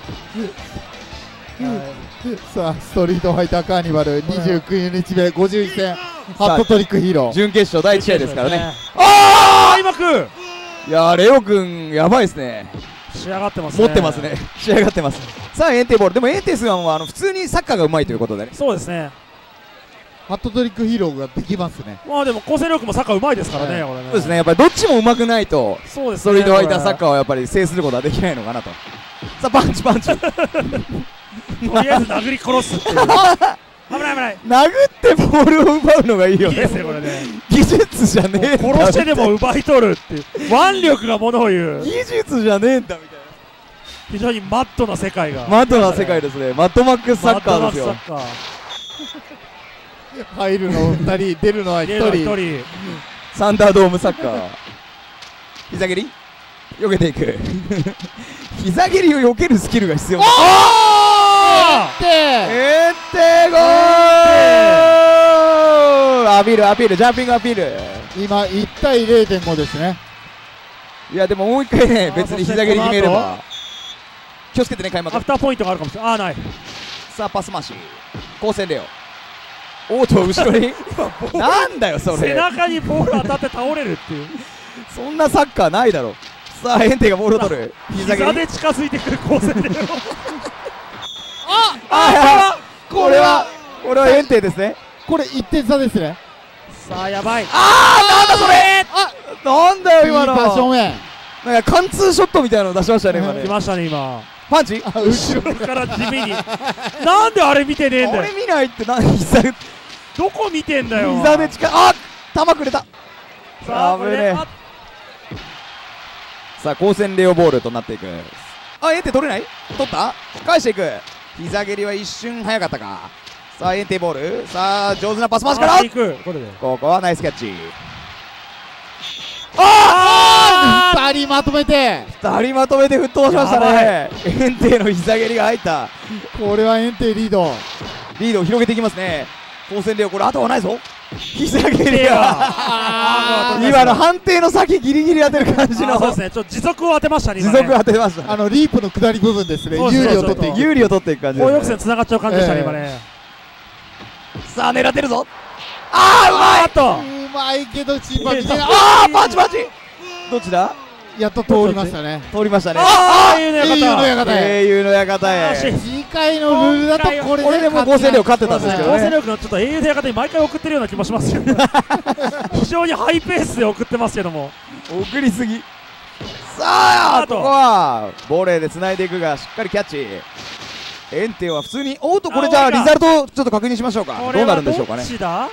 あストリートファイターカーニバル29日目51戦ハットトリックヒーロー準決勝第1試合ですからね。 開幕いやーレオ君やばいですね。 仕上がってますね。 持ってますね。仕上がってます。さあエンテボールでもエンテスは普通にサッカーがうまいということでね。 そうですね。 ハットトリックヒーローができますね。 まあでも構成力もサッカーうまいですからね、これね。 そうですね。やっぱりどっちもうまくないとそうですね。 ストリートファイターサッカーはやっぱり制することはできないのかなと。さあパンチパンチとりあえず殴り殺すっていう。危ない危ない。 殴ってボールを奪うのがいいよね。 いいですねこれね。 技術じゃねえんだ。 殺してでも奪い取るっていう。腕力がものを言う。 技術じゃねえんだみたいな。 非常にマットな世界が。 マットな世界ですね。マットマックスサッカーですよ。 マットマックスサッカー。 入るの2人出るのは1人。 サンダードームサッカー。膝蹴り避けていく。膝蹴りを避けるスキルが必要。 エンテゴール。アピールアピールジャンピングアピール。 今1対 0.5 ですね。 いやでももう一回ね別に膝蹴り決めれば気をつけてね開幕。 アフターポイントがあるかもしれない。ない。 さあパス回し光線レオおーと後ろになんだよそ背れ。 中にボール当たって倒れるっていう。 そんなサッカーないだろ。さあエンテがボールを取る。膝蹴り膝で近づいてくる構成で。 これはエンテですね。 これ1点差ですね。 さあやばい。 なんだそれ。なんだよ今の。 いいパ正面なんか貫通ショットみたいなの出しましたね今ね。 来ましたね今。 パンチ後ろから地味に。なんであれ見てねえんだよ。 俺見ないって何。膝どこ見てんだよ。 膝で球くれた。 さあこれで。 さあ光線レオボールとなっていく。エンテ取れない。取った返していく。膝蹴りは一瞬早かったか。さあエンテボール。さあ上手なパス回しからここはナイスキャッチ。 2人まとめて 2人まとめて吹っ飛ばしましたね。エンテの膝蹴りが入った。 これはエンテリードを広げていきますね。光線レオこれ後はないぞ。膝蹴りが今の判定の先ギリギリ当てる感じの。 そうですね。ちょっと持続を当てましたね。 持続当てました。 リープの下り部分ですね。有利を取っていく。 有利を取っていく感じですね。 高抑線つながっちゃう感じでしたね今ね。 さあ狙ってるぞ。うまい。 うまいけど審判見てない。 パンチパンチ。どっちだ。 やっと通りましたね。 通りましたね。 英雄の館へ。 英雄の館へ。 次回のルールだとこれでも光線量勝ってたんですけどね。 光線力のちょっと英雄の館に毎回送ってるような気もしますよ。非常にハイペースで送ってますけども。 送りすぎ。さあここはボレーでつないでいくがしっかりキャッチ。エンテは普通にこれじゃあリザルトちょっと確認しましょうか。どうなるんでしょうかね。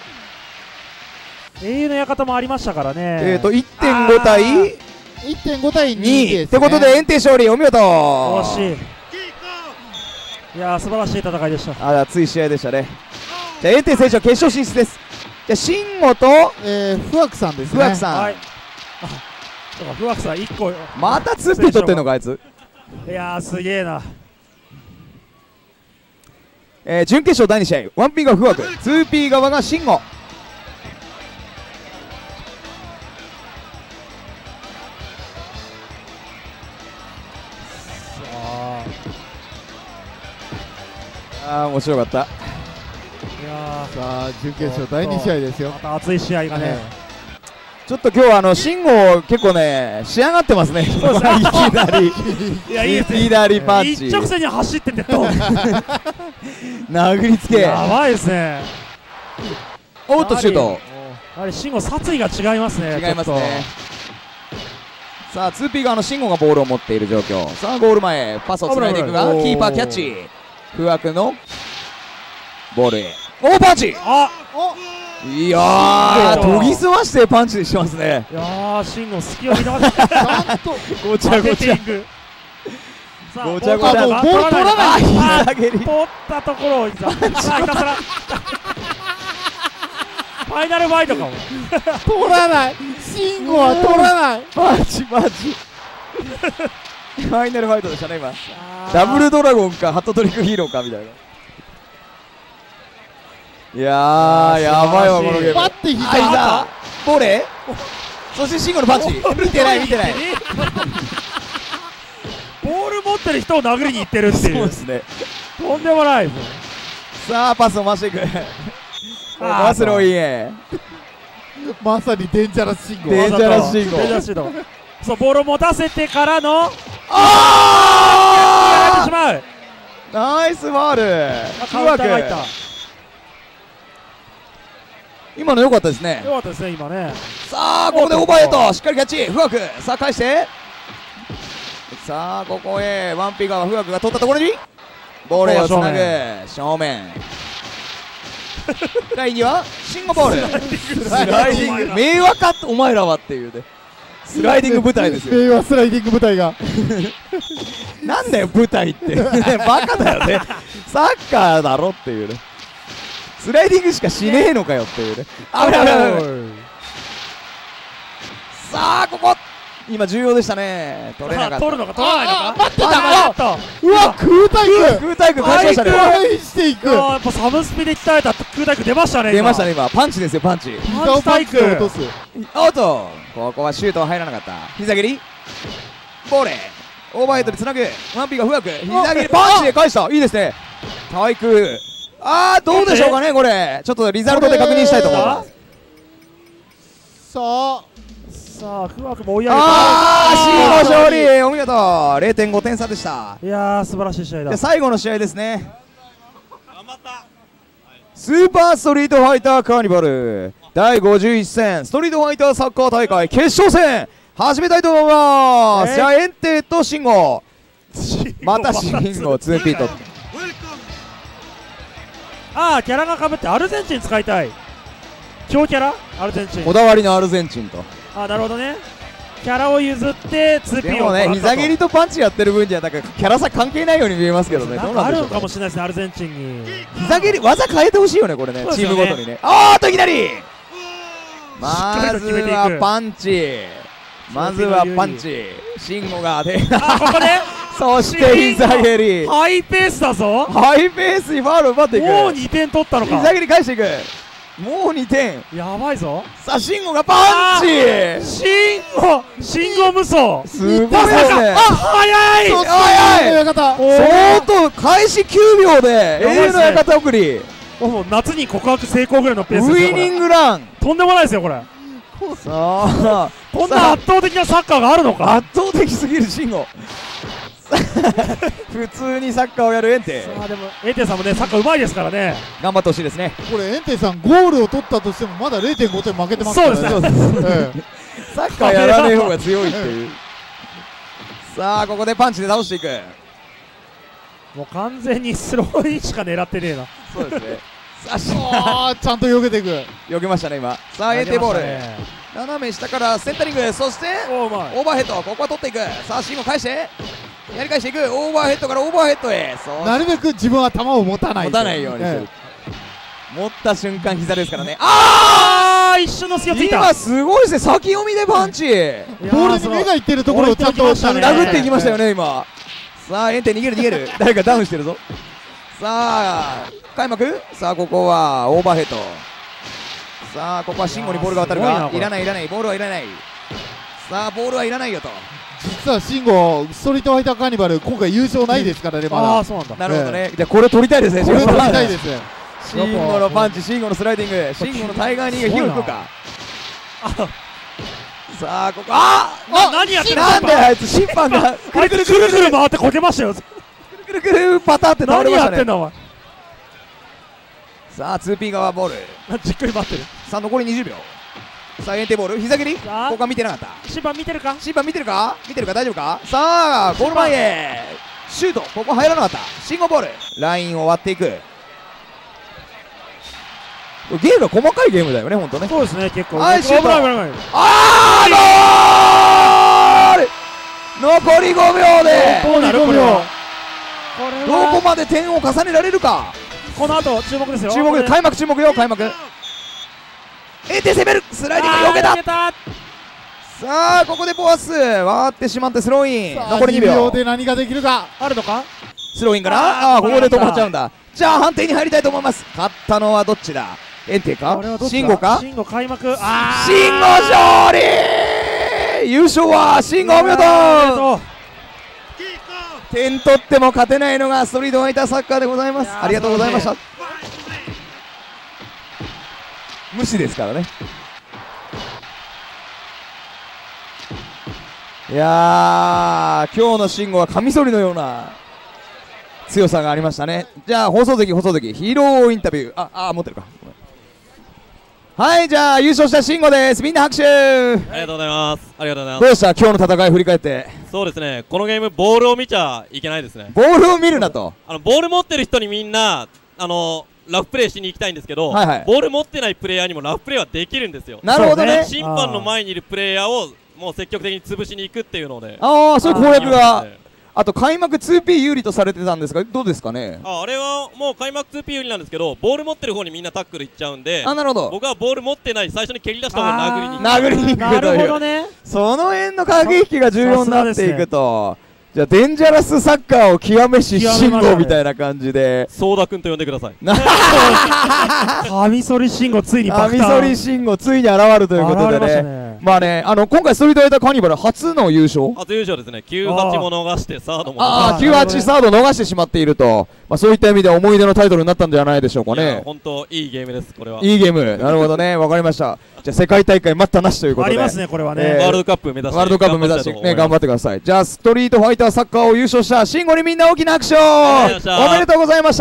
英雄の館もありましたからね。 1.5 対 1.5 対2 ってことでエンテ勝利お見事。 惜しい。いや素晴らしい戦いでした。 熱い試合でしたね。じゃあエンテ選手は決勝進出です。じゃあ慎吾とフワクさんですね。 フワクさん。 フワクさん1個また2P取ってんのかあいつ。 いやすげえな。 準決勝第2試合 1P がフワク 2P 側が慎吾。面白かった。 さあ準決勝第2試合ですよ。 また熱い試合がね。 ちょっと今日は慎吾結構ね仕上がってますね。いきなりいきなりパンチ一直線に走っててと殴りつけやばいですね。 おっとシュート。 あれ慎吾殺意が違いますね。 違いますね。さあ 2P 側の慎吾がボールを持っている状況。さあゴール前パスをつないでいくがキーパーキャッチ。不惑のボールへパンチ。いや研ぎ澄ましてパンチしてますね。 いや慎吾隙を見逃してちゃんとごちゃごちゃごちゃごちゃボール取らない。 膝蹴り取ったところをひたすらファイナルファイトかも。 取らない。慎吾は取らない。 パンチパンチファイナルファイトでしたね今。ダブルドラゴンかハットトリックヒーローかみたいな。いややばいわこのゲーム。 待って膝ボレそして慎吾のパンチ見てない見てないボール持ってる人を殴りに行ってるっていうそうですね。 とんでもないもうさあパスを回していくバスローインまさにデンジャラス信号。 デンジャラス信号デンジャラス信号そうボールを持たせてからのやあってしまうナイスファールカウンターが入った今の良かったですね。 よかったですね今ねさあここでオーバーヘッドしっかりキャッチフワクさあ返してさあここへワンピガーフワクが取ったところにボールをつなぐ正面第2はシンゴボールスライディング迷惑かお前らはっていうねスライディング舞台ですよ。 令和スライディング舞台がなんだよ舞台ってバカだよねサッカーだろっていうねスライディングしかしねえのかよっていうね危ない危ない危ないさあここ今重要でしたね取れなかった取るのか取らないのか待ってたたうわ空対空空対空返しましたね返していくやっぱサブスピで鍛えた空対空出ましたね出ましたね今パンチですよパンチ膝をパンチで落とすアウトここはシュートは入らなかった膝蹴りボーレオーバーヘッドでつなぐワンピが不惑膝蹴りパンチで返したいいですね対空どうでしょうかねこれちょっとリザルトで確認したいと思いますさあ不惑も追い上げたシーゴ勝利お見事 0.5 点差でした。 いやー素晴らしい試合だで最後の試合ですねスーパーストリートファイターカーニバル第51戦ストリートファイターサッカー大会決勝戦始めたいと思います。じゃあエンテとシンゴまたシンゴ 2P とキャラがかぶってアルゼンチン使いたい強キャラアルゼンチンこだわりのアルゼンチンとなるほどねキャラを譲って 2P でもね膝蹴りとパンチやってる分にはなんかキャラ差関係ないように見えますけどねどうなんあでしょうかるかもしれないですねアルゼンチンに膝蹴り技変えてほしいよねこれねチームごとにねいきなりまずはパンチまずはパンチ慎吾がここでそして膝蹴りハイペースだぞハイペースにファウルを奪っていくもう2点取ったのか膝蹴り返していくもう2点やばいぞさあ慎吾がパンチ慎吾無双すごいですね早い相当開始9秒で永遠の館送りもう夏に告白成功ぐらいのペースウですよイニングランとんでもないですよこれさあこんな圧倒的なサッカーがあるのか圧倒的すぎる慎吾普通にサッカーをやるエンテでもエンテさんもねサッカーうまいですからね頑張ってほしいですねこれエンテさんゴールを取ったとしてもまだ 0.5 点負けてますからねそうですサッカーやらねえ方が強いっていうさあここでパンチで倒していくもう完全にスローインしか狙ってねえなそうですねちゃんと避けていく避けましたね今さあエンテボール斜め下からセンタリングそしてオーバーヘッドここは取っていくさあシーンを返してやり返していくオーバーヘッドからオーバーヘッドへなるべく自分は球を持たないようにする持った瞬間膝ですからね一瞬の隙をついた今すごいですね先読みでパンチボールに目がいってるところをちゃんと殴っていきましたよね今さあエンテ逃げる誰かダウンしてるぞさあ開幕さあここはオーバーヘッドさあここは慎吾にボールが渡るがいらないボールはいらないさあボールはいらないよと実は慎吾ストリートファイターカーニバル今回優勝ないですからねまだそうなんだなるほどねじゃあこれ取りたいですねこれ取りたいです慎吾のパンチ慎吾のスライディング慎吾のタイガーニーが火を引くかさあここ何やってるなんであいつ審判がくるくるくるくる回ってこけましたよくるくるパターって倒れましたね何やってんだお前さあ 2P 側ボールじっくり待ってるさあ残り20秒さあエンテボール膝蹴りここは見てなかった審判見てるか大丈夫かさあゴール前へシュートここ入らなかったシンゴボールラインを割っていくゲームが細かいゲームだよねほんとねそうですね結構はいシュートゴール残り5秒でどうなるこれはどこまで点を重ねられるかこの後注目ですよ開幕エンテ攻めるスライディング避けたさあここでボアス割ってしまってスローイン残り2秒で何ができるかあるのかスローインかなここで止まっちゃうんだじゃあ判定に入りたいと思います勝ったのはどっちだエンテか慎吾か慎吾開幕慎吾勝利優勝は慎吾お見ありが事。 とう。 点取っても勝てないのがストリートファイターサッカーでございます。 いやーありがとうございました。無視ですからね。いやー、今日の慎吾はカミソリのような強さがありましたね。じゃあ放送席ヒーローインタビュー、持ってるか。はい、じゃあ優勝した慎吾です。みんな拍手。 ありがとうございます。ありがとうございます。 どうでした今日の戦い振り返って。 そうですね、このゲームボールを見ちゃいけないですね。 ボールを見るなと。 ボール持ってる人にみんなラフプレーしに行きたいんですけど、 はいはい、 ボール持ってないプレイヤーにもラフプレーはできるんですよ。 なるほどね。 審判の前にいるプレイヤーをもう積極的に潰しに行くっていうので、 そういう攻略が。あと開幕 2P 有利とされてたんですが、どうですかね。 あれはもう開幕 2P 有利なんですけど、ボール持ってる方にみんなタックルいっちゃうんで、 なるほど。 僕はボール持ってない最初に蹴り出した方が殴りに行くという。 なるほどね。 その辺の駆け引きが重要になっていくと。じゃあデンジャラスサッカーを極めし慎吾みたいな感じでソーダ君と呼んでください。 カミソリ慎吾ついにカミソリ慎吾ついに現るということでね。まあね、今回ストリートファイターカーニバル初の優勝。 初優勝ですね。98も逃してサードも 98サード逃してしまっていると、そういった意味で思い出のタイトルになったんじゃないでしょうかね。 本当いいゲームです。これは。 いいゲーム。なるほどね。わかりました。じゃあ世界大会待ったなしということで。 ありますねこれはね。 ワールドカップ目指してね頑張ってください。じゃあストリートファイターサッカーを優勝した慎吾にみんな大きな拍手を。おめでとうございました。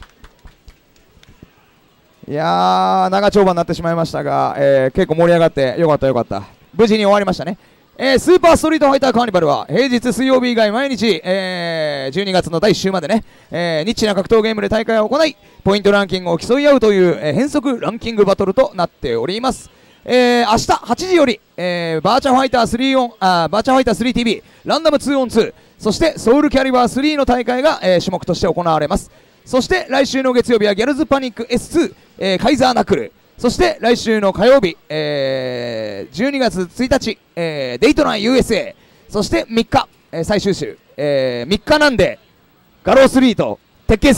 いやー長丁場になってしまいましたが、結構盛り上がってよかった無事に終わりましたね。スーパーストリートファイターカーニバルは平日水曜日以外毎日、12月の第1週までね、ニッチな格闘ゲームで大会を行いポイントランキングを競い合うという、変則ランキングバトルとなっております。明日8時より、バーチャファイター 3TV ランダム 2on2 そしてソウルキャリバー3の大会が、種目として行われます。そして来週の月曜日はギャルズパニック S2、カイザーナックル、そして来週の火曜日、12月1日、デイトナイ USA、 そして3日、最終週、3日なんでガロー3と鉄拳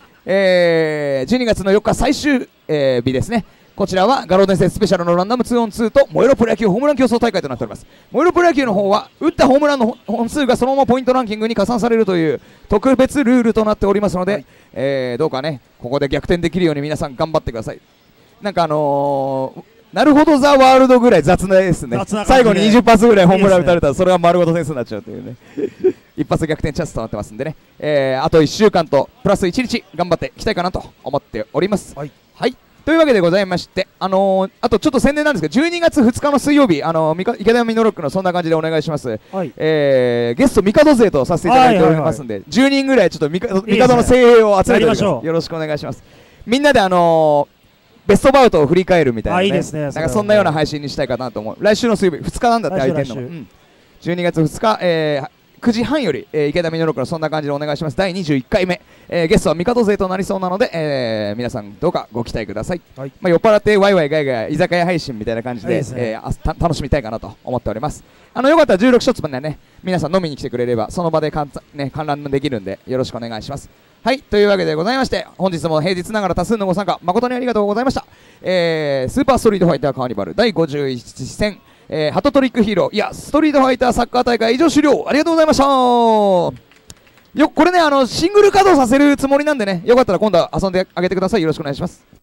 3、12月の4日最終、日ですね。こちらはガロー伝説スペシャルのランダム 2on2 と燃えろプロ野球ホームラン競争大会となっております。燃えろプロ野球の方は打ったホームランの本数がそのままポイントランキングに加算されるという特別ルールとなっておりますので、どうかねここで逆転できるように皆さん頑張ってください。なんかなるほどザ・ワールドぐらい雑なですね。最後に20発ぐらいホームラン打たれたらそれが丸ごと点数になっちゃうというね一発逆転チャンスとなってますんでね、あと1週間とプラス1日頑張っていきたいかなと思っております。はいというわけでございまして、あとちょっと宣伝なんですけど、12月2日の水曜日、池田ミノロックのそんな感じでお願いします。ゲスト、ミカド勢とさせていただいておりますんで、10人ぐらいちょっとミカドの精鋭を集めております。よろしくお願いします。みんなでベストバウトを振り返るみたいなね、なんかそんなような配信にしたいかなと思う。来週の水曜日、2日なんだって空いてんの。12月2日、9時半より、池田ミノロックのそんな感じでお願いします。第21回目、ゲストはミカド勢となりそうなので、皆さんどうかご期待ください。酔っ払ってワイワイガイガイ居酒屋配信みたいな感じで楽しみたいかなと思っております。よかったら16ショッツまでね皆さん飲みに来てくれればその場で観覧できるんでよろしくお願いします。はいというわけでございまして、本日も平日ながら多数のご参加誠にありがとうございました。スーパーストリートファイターカーニバル第51戦ハトトリックヒーロー、いやストリートファイターサッカー大会以上終了。ありがとうございました。これねシングル稼働させるつもりなんでね、よかったら今度は遊んであげてください。よろしくお願いします。